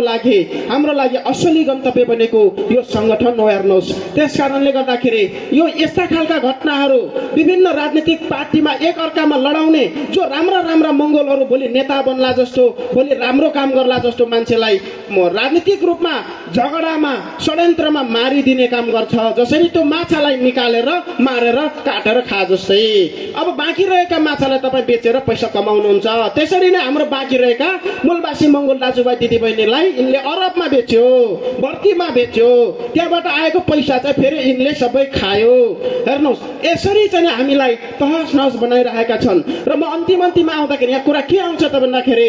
लागि असली गन्तव्य बनेको यो संगठन हो। हेर्नुहोस्, त्यस कारणले गर्दाखेरि यो यस्ता खालका घटनाहरू विभिन्न राजनीतिक पार्टीमा एक अर्कामा लडाउने, जो राम्रा राम्रा मंगोलहरू भोलि नेता बन्ला जस्तो, भोलि राम्रो काम गर्ला जस्तो मान्छेलाई राजनीतिक रूपमा झगडामा षड्यन्त्रमा मारिदिने काम गर्छ। जसरी त्यो माछालाई निकालेर मारेर काटेर खा जस्तै। अब बाँकी रहेका माछालाई तपाईँ बेचेर पैसा कमाउनुहुन्छ। त्यसरी नै हाम्रो बाँकी रहेका मूलवासी मंगोल दाजुभाइ दिदीबहिनीलाई यिनले अरबमा बेच्यो, बर्तीमा बेच्यो, त्यहाँबाट आएको पैसा चाहिँ फेरि यिनले सबै खायो। हेर्नुहोस्, यसरी चाहिँ हामीलाई तहस नहस बनाइरहेका छन्। र म अन्तिममा आउँदाखेरि यहाँ कुरा के आउँछ त भन्दाखेरि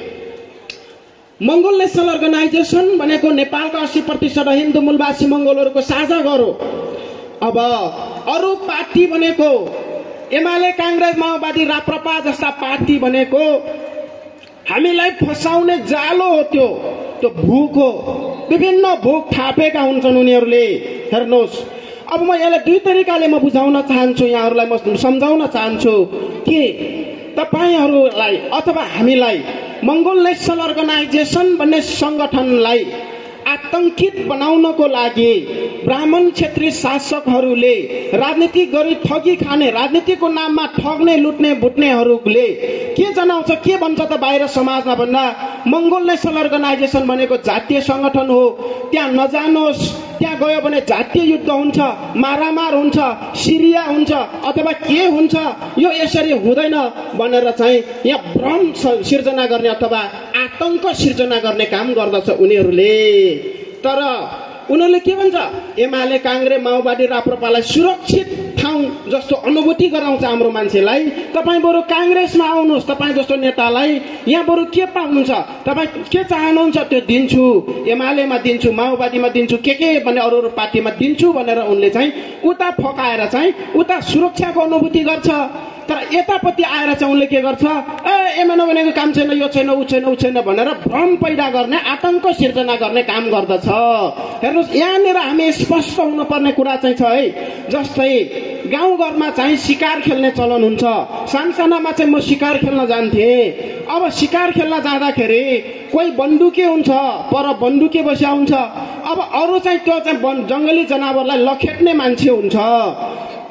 मंगोल नेसनल अर्गनाइजेसन भनेको नेपालका 80% हिन्दू मूलवासी मंगोलहरूको साझा घर हो। अब अरू पार्टी भनेको एमाले कांग्रेस माओवादी राप्रपा जस्ता पार्टी भनेको हामीलाई फसाउने जालो हो। त्यो भूख हो, विभिन्न भूख थापेका हुन्छन् उनीहरूले। हेर्नुहोस्, अब म यसलाई दुई तरिकाले म बुझाउन चाहन्छु, यहाँहरूलाई म सम्झाउन चाहन्छु कि तपाईहरूलाई अथवा हामीलाई मंगोल नेसनल अर्गनाइजेसन भन्ने संगठनलाई आतंकित बनाउनको लागि ब्राह्मण क्षेत्रीय शासकहरूले राजनीति गरी ठगी खाने, राजनीतिको नाममा ठग्ने लुट्ने बुट्नेहरूले के जनाउँछ, के भन्छ त बाहिर समाजमा भन्दा मंगोल नेसनल अर्गनाइजेसन भनेको जातीय संगठन हो। त्यहाँ नजानुहोस्, त्यहाँ गयो भने जातीय युद्ध हुन्छ, मारामार हुन्छ, सिरिया हुन्छ अथवा के हुन्छ, यो यसरी हुँदैन भनेर चाहिँ यहाँ भ्रम सिर्जना गर्ने अथवा आतंक सिर्जना गर्ने काम गर्दछ उनीहरूले। तर उनीहरूले के भन्छ, एमाले कांग्रेस माओवादी राप्रपालाई सुरक्षित ठाउँ जस्तो अनुभूति गराउँछ हाम्रो मान्छेलाई। तपाईँ बरु कांग्रेसमा आउनुहोस्, तपाईँ जस्तो नेतालाई यहाँ बरु के पाउनुहुन्छ, तपाईँ के चाहनुहुन्छ त्यो दिन्छु, एमालेमा दिन्छु, माओवादीमा दिन्छु, के भने अरू पार्टीमा दिन्छु भनेर उनले चाहिँ उता फकाएर चाहिँ उता सुरक्षाको अनुभूति गर्छ। तर यतापट्टि आएर चाहिँ उनले के गर्छ, एमाले भनेको काम छैन, यो छैन, ऊ छैन, ऊ छैन भनेर भ्रम पैदा गर्ने, आतंक सिर्जना गर्ने काम गर्दछ। हेर्नुहोस्, यहाँनिर हामी स्पष्ट हुनुपर्ने कुरा चाहिँ छ है। जस्तै गाउँघरमा चाहिँ शिकार खेल्ने चलन हुन्छ। सानसानामा चाहिँ म शिकार खेल्न जान्थेँ। अब शिकार खेल्न जाँदाखेरि कोही बन्दुके हुन्छ, पर बन्दुके बस्या हुन्छ। अब अरू चाहिँ त्यो चाहिँ जंगली जनावरलाई लखेट्ने मान्छे हुन्छ।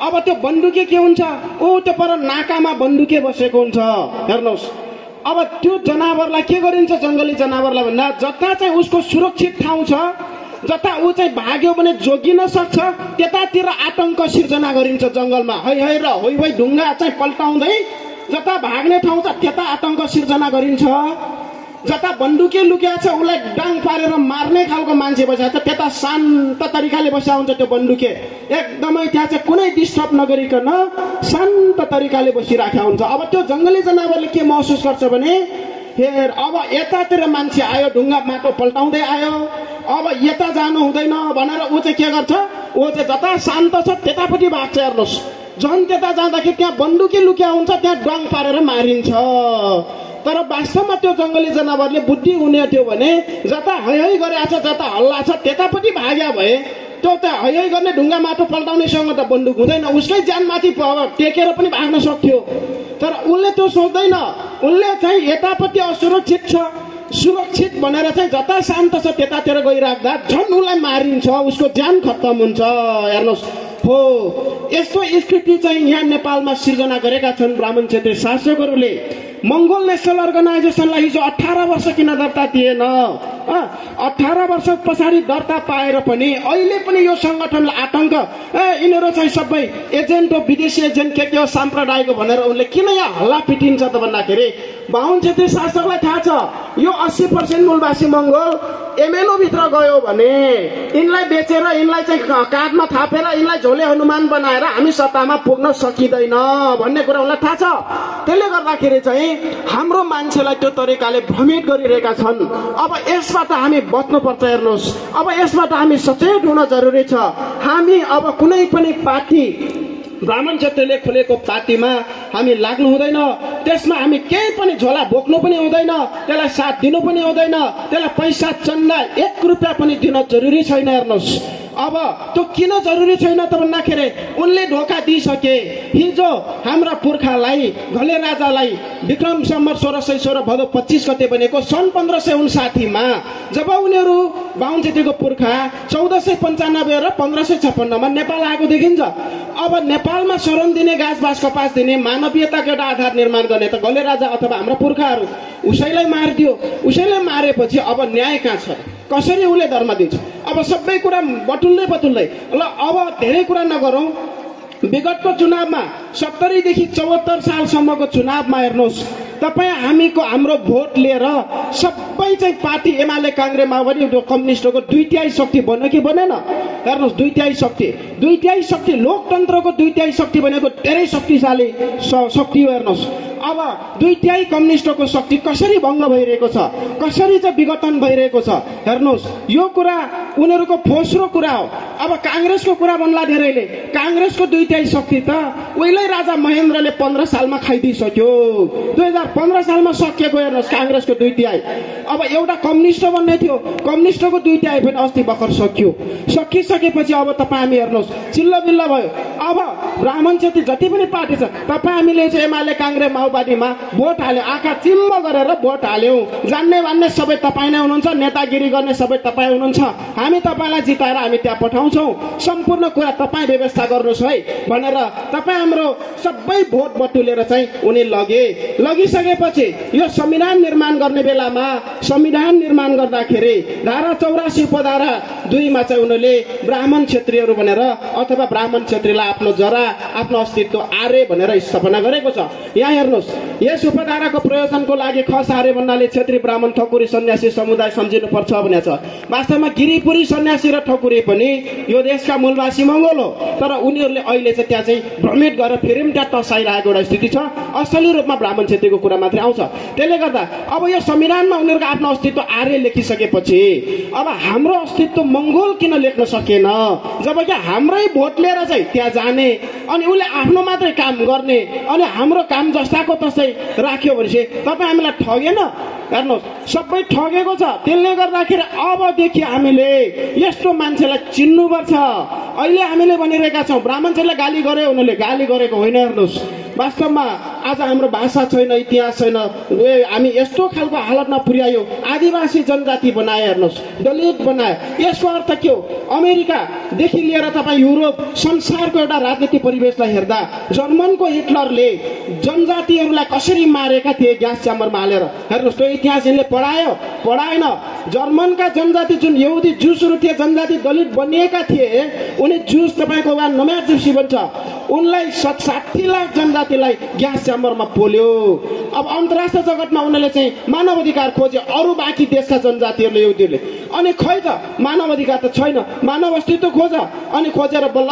अब त्यो बन्दुके के हुन्छ, ऊ त्यो पर नाकामा बन्दुके बसेको हुन्छ। हेर्नुहोस्, अब त्यो जनावरलाई के गरिन्छ, जङ्गली जनावरलाई भन्दा जता चाहिँ उसको सुरक्षित ठाउँ छ, जता ऊ चाहिँ भाग्यो भने जोगिन सक्छ, त्यतातिर आतंक सिर्जना गरिन्छ जङ्गलमा। है र होइ ढुङ्गा चाहिँ पल्टाउँदै जता भाग्ने ठाउँ छ त्यता आतंक सिर्जना गरिन्छ। जता बन्दुके लुकेको छ उसलाई डाङ पारेर मार्ने खालको मान्छे बसेको छ, त्यता शान्त तरिकाले बसेको हुन्छ त्यो बन्दुके। एकदमै त्यहाँ चाहिँ कुनै डिस्टर्ब नगरिकन शान्त तरिकाले बसिराखेको हुन्छ। अब त्यो जङ्गली जनावरले के महसुस गर्छ भने, हेर अब यतातिर मान्छे आयो, ढुङ्गा माटो पल्टाउँदै आयो, अब यता जानु हुँदैन भनेर ऊ चाहिँ के गर्छ, ऊ चाहिँ जता शान्त छ त्यतापट्टि भाग्छ। हेर्नुहोस्, झन् त्यता जाँदाखेरि त्यहाँ बन्दुके लुक्या हुन्छ, त्यहाँ डाङ पारेर मारिन्छ। तर वास्तवमा त्यो जङ्गली जनावरले बुद्धि हुने थियो भने जता है गरेको छ, जता हल्ला छ त्यतापट्टि भाग्या भए त्यो त है गर्ने ढुङ्गा माटो पल्टाउनेसँग त बन्दुक हुँदैन, उसकै ज्यानमाथि टेकेर पनि भाग्न सक्थ्यो। तर उसले त्यो सोच्दैन, उसले चाहिँ यतापट्टि असुरक्षित छ, सुरक्षित भनेर चाहिँ जता शान्त छ त्यतातिर गइराख्दा झन् उसलाई मारिन्छ, उसको ज्यान खत्तम हुन्छ। हेर्नुहोस्, हो यस्तो स्थिति चाहिँ यहाँ नेपालमा सिर्जना गरेका छन् ब्राह्मण क्षेत्रीय शासकहरूले। मङ्गोल नेसनल अर्गनाइजेसनलाई हिजो 18 वर्ष किन दर्ता दिएन? 18 वर्ष पछाडि दर्ता पाएर पनि अहिले पनि यो संगठनलाई आतंक, यिनीहरू चाहिँ सबै एजेन्ट हो, विदेशी एजेन्ट के हो साम्प्रदायिक भनेर उनले किन यहाँ हल्ला पिटिन्छ त भन्दाखेरि बाहुन क्षेत्रीय शासकलाई थाहा छ यो 80% मूलवासी मङ्गोल एमएलओ भित्र गयो भने यिनलाई बेचेर, यिनलाई चाहिँ काँधमा थापेर, यिनलाई झोले हनुमान बनाएर हामी सत्तामा पुग्न सकिँदैन भन्ने कुरा उनलाई थाहा छ। त्यसले गर्दाखेरि चाहिँ हाम्रो मान्छेलाई त्यो तरिकाले भ्रमित गरिरहेका छन्। अब यसबाट हामी बच्नुपर्छ। हेर्नुहोस्, अब यसबाट हामी सचेत हुन जरुरी छ। हामी अब कुनै पनि पार्टी, ब्राह्मण क्षेत्रले खोलेको पार्टीमा हामी लाग्नु हुँदैन, त्यसमा हामी केही पनि झोला बोक्नु पनि हुँदैन, त्यसलाई साथ दिनु पनि हुँदैन, त्यसलाई पैसा चन्दा 1 रुपियाँ पनि दिन जरुरी छैन। हेर्नुहोस्, अब त्यो किन जरुरी छैन त भन्दाखेरि उनले धोका दिइसके। हिजो हाम्रा पुर्खालाई, घले राजालाई विक्रम सम्वत 1616 भदौ 25 गते बनेको सन् 1559 मा जब उनीहरू बाहुन क्षेत्रीको पुर्खा 1495 र 1556 मा नेपाल आएको देखिन्छ। अब नेपालमा शरण दिने, घाँस कपास दिने, मानवीयताको एउटा आधार निर्माण गर्ने त घले राजा अथवा हाम्रा पुर्खाहरू, उसैलाई मारिदियो। उसैलाई मारेपछि अब न्याय कहाँ छ? कसरी उसले धर्म दिन्छ? अब सबै कुरा बटुल्दै ल अब धेरै कुरा नगरौँ। विगतको चुनावमा 70 देखि 74 सालसम्मको चुनावमा हेर्नुहोस्, तपाईँ हाम्रो भोट लिएर सबै चाहिँ पार्टी एमाले, काङ्ग्रेस, माओवादी, कम्युनिस्टको 2/3 शक्ति बन्यो कि बनेन? हेर्नुहोस्, 2/3 शक्ति लोकतन्त्रको 2/3 शक्ति भनेको धेरै शक्तिशाली शक्ति हो। हेर्नुहोस्, अब 2/3 कम्युनिस्टको शक्ति कसरी भङ्ग भइरहेको छ, कसरी चाहिँ विघटन भइरहेको छ। हेर्नुहोस्, यो कुरा उनीहरूको फोस्रो कुरा हो। अब काङ्ग्रेसको कुरा भन्ला धेरैले, काङ्ग्रेसको 2/3 शक्ति त उहिले राजा महेन्द्रले 15 सालमा खाइदिइसक्यो। 2015 सालमा सकिएको। हेर्नुहोस्, काङ्ग्रेसको 2/3। अब एउटा कम्युनिस्ट भन्ने थियो, कम्युनिस्टको 2/3 पनि अस्ति भर्खर सकिसकेपछि अब तपाईँ हामी हेर्नुहोस् चिल्लबिल्ल भयो। अब ब्राह्मण क्षेत्री जति पनि पार्टी छ, तपाईँ हामीले चाहिँ एमाले, काङ्ग्रेस, माओवादीमा भोट हाल्यौँ, आँखा चिम्म गरेर भोट हाल्यौँ। जान्ने भन्ने सबै तपाईँ नै हुनुहुन्छ, नेतागिरी गर्ने सबै तपाईँ हुनुहुन्छ। हामी तपाईँलाई जिताएर हामी त्यहाँ पठाउँछौँ, सम्पूर्ण कुरा तपाईँ व्यवस्था गर्नुहोस् है भनेर तपाईँ हाम्रो सबै भोट बटुलेर चाहिँ उनी लगिसकेपछि यो संविधान निर्माण गर्ने बेलामा, संविधान निर्माण गर्दाखेरि धारा 84 उपधारा 2 मा चाहिँ उनीहरूले ब्राह्मण क्षेत्रीहरू भनेर अथवा ब्राह्मण क्षेत्रीलाई आफ्नो जरा, आफ्नो अस्तित्व आर्य भनेर स्थापना गरेको छ। यहाँ हेर्नुहोस्, यस उपधाराको प्रयोजनको लागि खस आर्य भन्नाले क्षेत्री, ब्राह्मण, ठकुरी, सन्यासी समुदाय सम्झिनुपर्छ भनेको छ। वास्तवमा गिरिपुरी, सन्यासी र ठकुरी पनि यो देशका मूलवासी मङ्गोल हो, तर उनीहरूले अहिले चाहिँ त्यहाँ चाहिँ भ्रमित गरेर फेरि त्यहाँ टसाइरहेको एउटा स्थिति छ। असली रूपमा ब्राह्मण क्षेत्रीको कुरा मात्रै आउँछ। त्यसले गर्दा अब यो संविधानमा उनीहरूको आफ्नो अस्तित्व आर्य लेखिसकेपछि अब हाम्रो अस्तित्व मङ्गोल किन लेख्न सकेन? जबकि हाम्रै भोट लिएर चाहिँ त्यहाँ जाने अनि उसले आफ्नो मात्रै काम गर्ने अनि हाम्रो काम जस्ताको तस्तै राख्यो भनेपछि तपाईँ हामीलाई ठगेन? हेर्नुहोस्, सबै ठगेको छ। त्यसले गर्दाखेरि अबदेखि हामीले यस्तो मान्छेलाई चिन्नुपर्छ। अहिले हामीले भनिरहेका छौँ ब्राह्मण क्षेत्रले गाली गर्यो, उनीहरूले गाली गरेको होइन। हेर्नुहोस्, वास्तवमा आज हाम्रो भाषा छैन, इतिहास छैन, हामी यस्तो खालको हालतमा पुर्यायो, आदिवासी जनजाति बनाए, हेर्नुहोस्, दलित बनाए। यसको अर्थ के हो? अमेरिकादेखि लिएर तपाईँ युरोप, संसारको एउटा राजनीतिक परिवेशलाई हेर्दा जर्मनको हिटलरले जनजातिहरूलाई कसरी मारेका थिए ग्यास च्याम्बरमा हालेर, हेर्नुहोस्। त्यो इतिहास यिनले पढाएन। जर्मनका जनजाति जुन यहुदी जुसहरू थिए, जनजाति दलित बनिएका थिए, उनी जुस तपाईँको वा नम्याजुसी भन्छ, उनलाई 60 लाख जनजातिलाई ग्यास च्याम्बरमा पोल्यो। अब अन्तर्राष्ट्रिय जगतमा उनीहरूले चाहिँ मानव अधिकार खोजे, अरू बाँकी देशका जनजातिहरूले, यहुदीहरूले। अनि खै त मानव अधिकार त छैन, मानव अस्तित्व खोज। अनि खोजेर बल्ल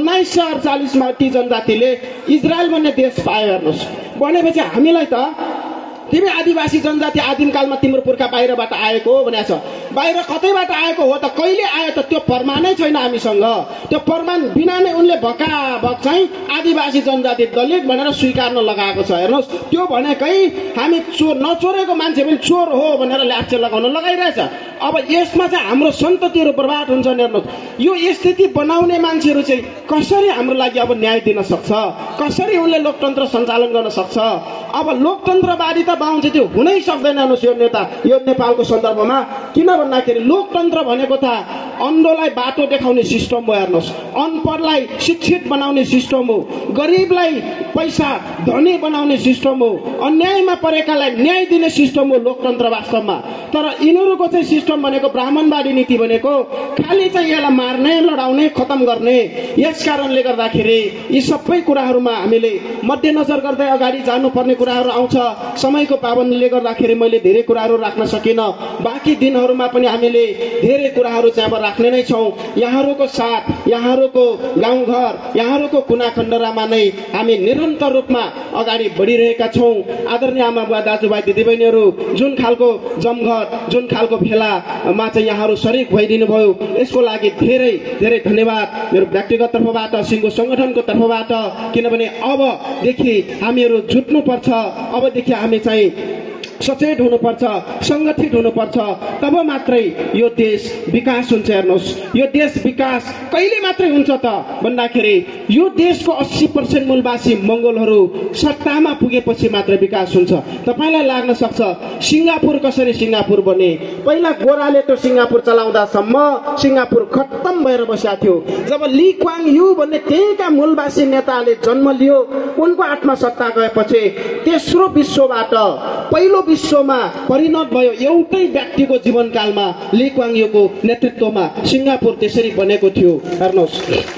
1948 मा ती जनजातिले इजरायल भन्ने देश पायो, हेर्नुहोस्। भनेपछि हामीलाई त तिमी आदिवासी जनजाति आदिमकालमा तिम्रो पुर्खा बाहिरबाट आएको हो भनेको छ। बाहिर कतैबाट आएको हो त, कहिले आयो त, त्यो प्रमाणै छैन हामीसँग। त्यो प्रमाण बिना नै उनले भकाभक चाहिँ आदिवासी जनजाति दलित भनेर स्वीकार्न लगाएको छ, हेर्नुहोस्। त्यो भनेकै हामी नचोरेको मान्छे पनि चोर हो भनेर ल्याप्चे लगाउन लगाइरहेछ। अब यसमा चाहिँ हाम्रो सन्ततिहरू बर्बाद हुन्छन्, हेर्नुहोस्। यो स्थिति बनाउने मान्छेहरू चाहिँ कसरी हाम्रो लागि अब न्याय दिन सक्छ? कसरी उनले लोकतन्त्र सञ्चालन गर्न सक्छ? अब लोकतन्त्रवादी त बाहुन्छ, त्यो हुनै सक्दैन, हेर्नुहोस्। यो नेता, यो नेपालको सन्दर्भमा किन भन्दाखेरि लोकतन्त्र भनेको त अन्धोलाई बाटो देखाउने सिस्टम हो, हेर्नुहोस्। अनपढलाई शिक्षित बनाउने सिस्टम हो, गरिबलाई पैसा धनी बनाउने सिस्टम हो, अन्यायमा परेकालाई न्याय दिने सिस्टम हो लोकतन्त्र वास्तवमा। तर यिनीहरूको चाहिँ सिस्टम भनेको ब्राह्मणवादी नीति भनेको खालि चाहिँ यसलाई मार्ने, लडाउने, खतम गर्ने। यस कारणले गर्दाखेरि यी सबै कुराहरूमा हामीले मध्यनजर गर्दै अगाडि जानुपर्ने कुराहरू आउँछ। समयको पाबन्दीले गर्दाखेरि मैले धेरै कुराहरू राख्न सकिनँ। बाँकी दिनहरूमा पनि हामीले धेरै कुराहरू चाहिँ अब राख्ने नै छौँ। यहाँहरूको साथ, यहाँहरूको गाउँघर, यहाँहरूको कुना खण्डरामा नै हामी निरन्तर रूपमा अगाडि बढिरहेका छौँ। आदरणीय आमा बुवा, दाजुभाइ, दिदीबहिनीहरू, जुन खालको जमघट, जुन खालको भेलामा चाहिँ यहाँहरू सरिक भइदिनु भयो, यसको लागि धेरै धेरै धन्यवाद मेरो व्यक्तिगत तर्फबाट, सिङ्गो सङ्गठनको तर्फबाट। किनभने अबदेखि हामीहरू जुट्नुपर्छ, अबदेखि हामी चाहिँ सचेत हुनुपर्छ, सङ्गठित हुनुपर्छ, तब मात्रै यो देश विकास हुन्छ, हेर्नुहोस्। यो देश विकास कहिले मात्रै हुन्छ त भन्दाखेरि यो देशको 80% मूलवासी मङ्गोलहरू सत्तामा पुगेपछि मात्रै विकास हुन्छ। तपाईँलाई लाग्न सक्छ सिङ्गापुर कसरी सिङ्गापुर बने? पहिला गोराले त्यो सिङ्गापुर चलाउँदासम्म सिङ्गापुर खत्तम भएर बसेको थियो। जब ली क्वाङ यू भन्ने त्यहीका मूलवासी नेताले जन्म लियो, उनको हातमा सत्ता गएपछि तेस्रो विश्वबाट पहिलो विश्वमा परिणत भयो। एउटै व्यक्तिको जीवनकालमा ली क्वाङ यूको नेतृत्वमा सिङ्गापुर त्यसरी बनेको थियो, हेर्नुहोस्।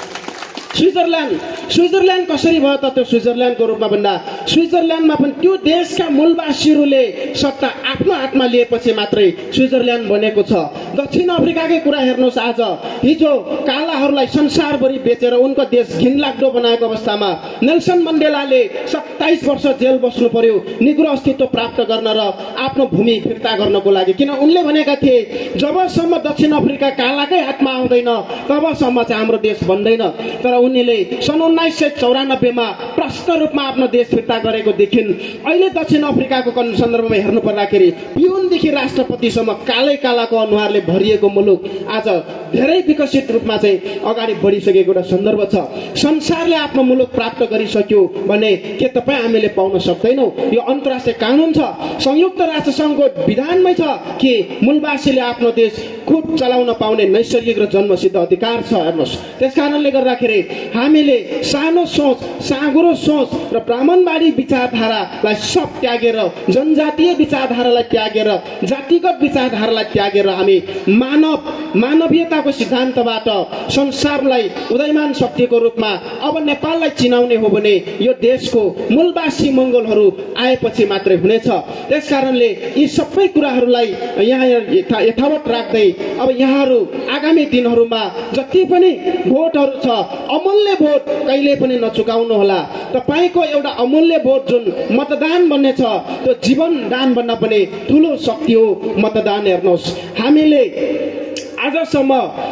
स्विजरल्यान्ड कसरी भयो त? त्यो स्विजरल्यान्डको रूपमा भन्दा स्विजरल्यान्डमा पनि त्यो देशका मूलवासीहरूले सत्ता आफ्नो हातमा लिएपछि मात्रै स्विजरल्यान्ड बनेको छ। दक्षिण अफ्रिकाकै कुरा हेर्नुहोस्। आज हिजो कालाहरूलाई संसारभरि बेचेर उनको देश घिनलाग्दो बनाएको अवस्थामा नेल्सन मण्डेलाले 27 वर्ष जेल बस्नु पर्यो निग्रो अस्तित्व प्राप्त गर्न र आफ्नो भूमि फिर्ता गर्नको लागि। किन उनले भनेका थिए जबसम्म दक्षिण अफ्रिका कालाकै हातमा आउँदैन तबसम्म चाहिँ हाम्रो देश बन्दैन। तर उनीले सन् 1994 मा प्रष्ट रूपमा आफ्नो देश फिर्ता गरेको देखिन्। अहिले दक्षिण अफ्रिकाको सन्दर्भमा हेर्नु पर्दाखेरि पिउनदेखि राष्ट्रपतिसम्म कालै कालाको अनुहारले भरिएको मुलुक आज धेरै विकसित रूपमा चाहिँ अगाडि बढिसकेको एउटा सन्दर्भ छ। संसारले आफ्नो मुलुक प्राप्त गरिसक्यो भने के तपाईँ हामीले पाउन सक्दैनौँ? यो अन्तर्राष्ट्रिय कानुन छ, संयुक्त राष्ट्र सङ्घको विधानमै छ कि मूलवासीले आफ्नो देश खुद चलाउन पाउने नैसर्गिक र जन्मसिद्ध अधिकार छ, हेर्नुहोस्। त्यसकारणले गर्दाखेरि हामीले सानो सोच, साँगुरो सोच र ब्राह्मणवादी विचारधारालाई सब त्यागेर, जनजातीय विचारधारालाई त्यागेर, जातिगत विचारधारालाई त्यागेर हामी मानवीयताको सिद्धान्तबाट संसारलाई उदयमान शक्तिको रूपमा अब नेपाललाई चिनाउने हो भने यो देशको मूलवासी मङ्गोलहरू आएपछि मात्रै हुनेछ। त्यसकारणले यी सबै कुराहरूलाई यहाँ यथावत राख्दै अब यहाँहरू आगामी दिनहरूमा जति पनि भोटहरू छ, अमूल्य भोट कहिले पनि नचुकाउनु होला। तपाईँको एउटा अमूल्य भोट जुन मतदान भन्ने छ, त्यो जीवन दान भन्न पनि ठुलो शक्ति हो मतदान, हेर्नुहोस्। हामीले आजसम्म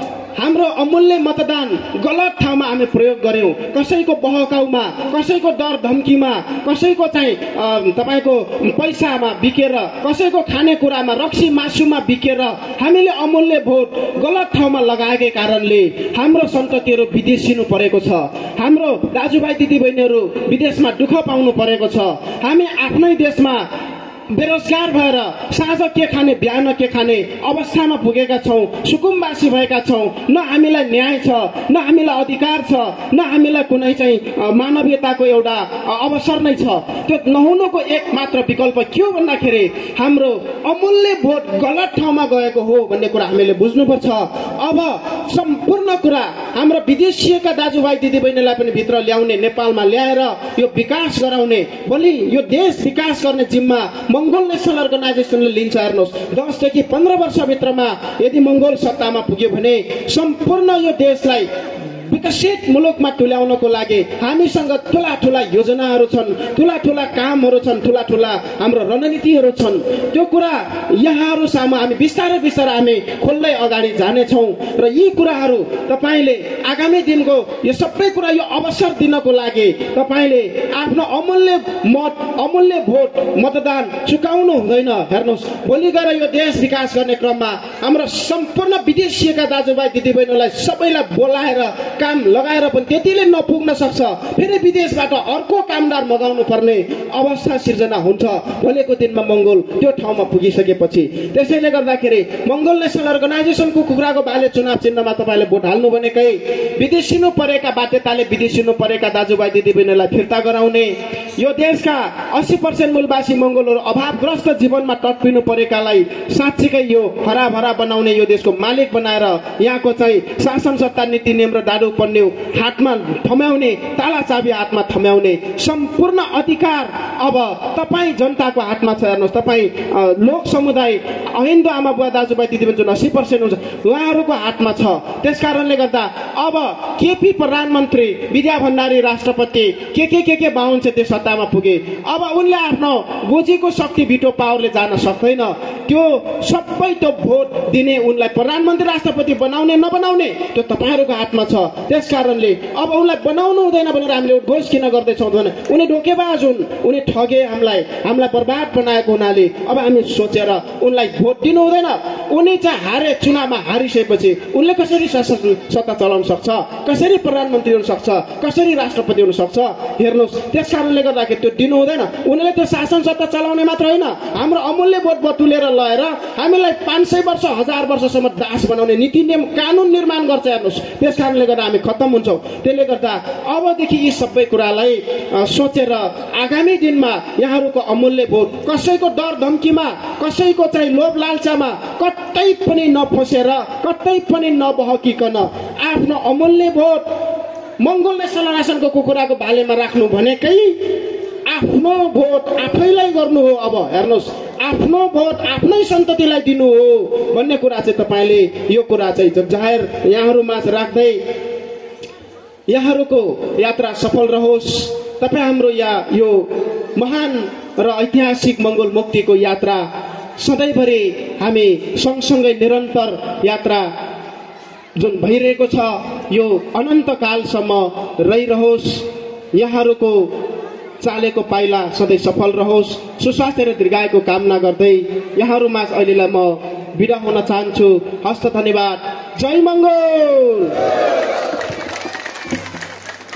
हाम्रो अमूल्य मतदान गलत ठाउँमा हामी प्रयोग गर्यौं। कसैको बहकाउमा, कसैको डर धम्कीमा, कसैको चाहिँ तपाईको पैसामा बिकेर, कसैको खानेकुरामा, रक्सी मासुमा बिकेर हामीले अमूल्य भोट गलत ठाउँमा लगाएकै कारणले हाम्रो सन्ततिहरू विदेशिनु परेको छ। हाम्रो दाजुभाइ दिदीबहिनीहरू विदेशमा दुःख पाउनु परेको छ। हामी आफ्नै देशमा बेरोजगार भएर साँझ के खाने बिहान के खाने अवस्थामा पुगेका छौं, सुकुम्बासी भएका छौं। न हामीलाई न्याय छ, न हामीलाई अधिकार छ, न हामीलाई कुनै चाहिँ मानवीयताको एउटा अवसर नै छ। त्यो नहुनुको एकमात्र विकल्प के हो भन्दाखेरि हाम्रो अमूल्य भोट गलत ठाउँमा गएको हो भन्ने कुरा हामीले बुझ्नुपर्छ। अब सम्पूर्ण कुरा हाम्रो विदेशीका दाजुभाइ दिदीबहिनीलाई पनि भित्र ल्याउने, नेपालमा ल्याएर यो विकास गराउने, भोलि यो देश विकास गर्ने जिम्मा मंगोल नेशनल अर्गनाइजेसनले लिन्छ। हेर्नुहोस्, 10 देखि 15 वर्षभित्रमा यदि मंगोल सत्तामा पुग्यो भने सम्पूर्ण यो देशलाई विकसित मुलुकमा तुल्याउनको लागि हामीसँग ठूला ठूला योजनाहरू छन्, ठूला ठूला कामहरू छन्, ठूला ठूला हाम्रो रणनीतिहरू छन्। त्यो कुरा यहाँहरू सामु हामी बिस्तारै बिस्तारै हामी खोल्दै अगाडि जानेछौँ र यी कुराहरू तपाईले आगामी दिनको यो सबै कुरा यो अवसर दिनको लागि तपाईले आफ्नो अमूल्य मत, अमूल्य भोट, मतदान चुकाउनु हुँदैन। हेर्नुहोस्, भोलि गएर यो देश विकास गर्ने क्रममा हाम्रो सम्पूर्ण विदेशीका दाजुभाइ दिदीबहिनीलाई सबैलाई बोलाएर काम लगाएर पनि त्यतिले नपुग्न सक्छ। फेरि विदेशबाट अर्को कामदार मगाउनु पर्ने अवस्था सिर्जना हुन्छ भोलिको दिनमा मंगोल त्यो ठाउँमा पुगिसकेपछि। त्यसैले गर्दाखेरि मंगोल नेशनल अर्गनाइजेसनको कुखुराको बाले चुनाव चिन्हमा तपाईले भोट हाल्नु भनेकै विदेशिनु परेका बाध्यताले विदेशिनु परेका दाजुभाइ दिदीबहिनीलाई फिर्ता गराउने, यो देशका 80% मूलवासी मंगोलहरू अभावग्रस्त जीवनमा टट्पिनु परेकालाई साँच्चीकै यो हराभरा बनाउने, यो देशको मालिक बनाएर यहाँको चाहिँ शासन सत्ता नीति नियम र दारू पन्यु हातमा थम्याउने, ताला चाबी हातमा थम्याउने सम्पूर्ण अधिकार अब तपाई जनताको हातमा छ। हेर्नुहोस्, तपाई लोक समुदाय हिन्दू आमा बुवा दाजुभाइ दिदीबहिनी जुन 80% हुन्छ उहाँहरूको हातमा छ। त्यसकारणले गर्दा अब केपी प्रधानमन्त्री, विद्या भण्डारी राष्ट्रपति, के बाहुन छ त्यो सत्तामा पुगे। अब उनले आफ्नो गोजीको शक्ति भिटो पावरले जान सक्दैन। त्यो सबै त्यो भोट दिने, उनलाई प्रधानमन्त्री राष्ट्रपति बनाउने नबनाउने त्यो तपाईहरुको हातमा छ। त्यसकारणले अब उनलाई बनाउनु हुँदैन भनेर हामीले घोष किन गर्दैछौँ भने उनी ढोकेबाज हुन्, उनी ठगे, हामीलाई बर्बाद बनाएको हुनाले अब हामी सोचेर उनलाई भोट दिनु हुँदैन। उनी चाहिँ हारे, चुनावमा हारिसकेपछि उनले कसरी सत्ता चलाउन सक्छ, कसरी प्रधानमन्त्री हुन सक्छ, कसरी राष्ट्रपति हुन सक्छ? हेर्नुहोस्, त्यसकारणले गर्दाखेरि त्यो दिनु हुँदैन। उनले त्यो शासन सत्ता चलाउने मात्र होइन, हाम्रो अमूल्य भोट बटुलेर लगेर हामीलाई 500 वर्ष 1000 वर्षसम्म दास बनाउने नीति नियम कानून निर्माण गर्छ। हेर्नुहोस्, त्यसकारणले गर्दा हामी खत्तम हुन्छौँ। त्यसले गर्दा अबदेखि यी सबै कुरालाई सोचेर आगामी दिनमा यहाँहरूको अमूल्य भोट कसैको डर धम्कीमा, कसैको चाहिँ लोभ लालचामा कतै पनि नफसेर, कतै पनि नबहकिकन आफ्नो अमूल्य भोट मंगोल नेशनल अर्गनाइजेसनको कुखुराको भालेमा राख्नु भनेकै आफ्नो भोट आफैलाई गर्नु हो। अब हेर्नुहोस्, आफ्नो भोट आफ्नै सन्ततिलाई दिनु हो भन्ने कुरा चाहिँ तपाईले यो कुरा चाहिँ जाहेर यहाँहरुमा राख्दै यहाँहरुको यात्रा सफल रहोस्। तपाई हाम्रो यो महान र ऐतिहासिक मंगोल मुक्तिको यात्रा सधैँभरि हामी सँगसँगै निरन्तर यात्रा जुन भइरहेको छ यो अनन्त कालसम्म रहिरहोस्। यहाँहरुको चालेको पाइला सधैँ सफल रहोस्। सुस्वास्थ्य र दीर्घायुको कामना गर्दै यहाँहरुमा अहिलेलाई म बिदा हुन चाहन्छु। हस्त धन्यवाद। जय मंगोल।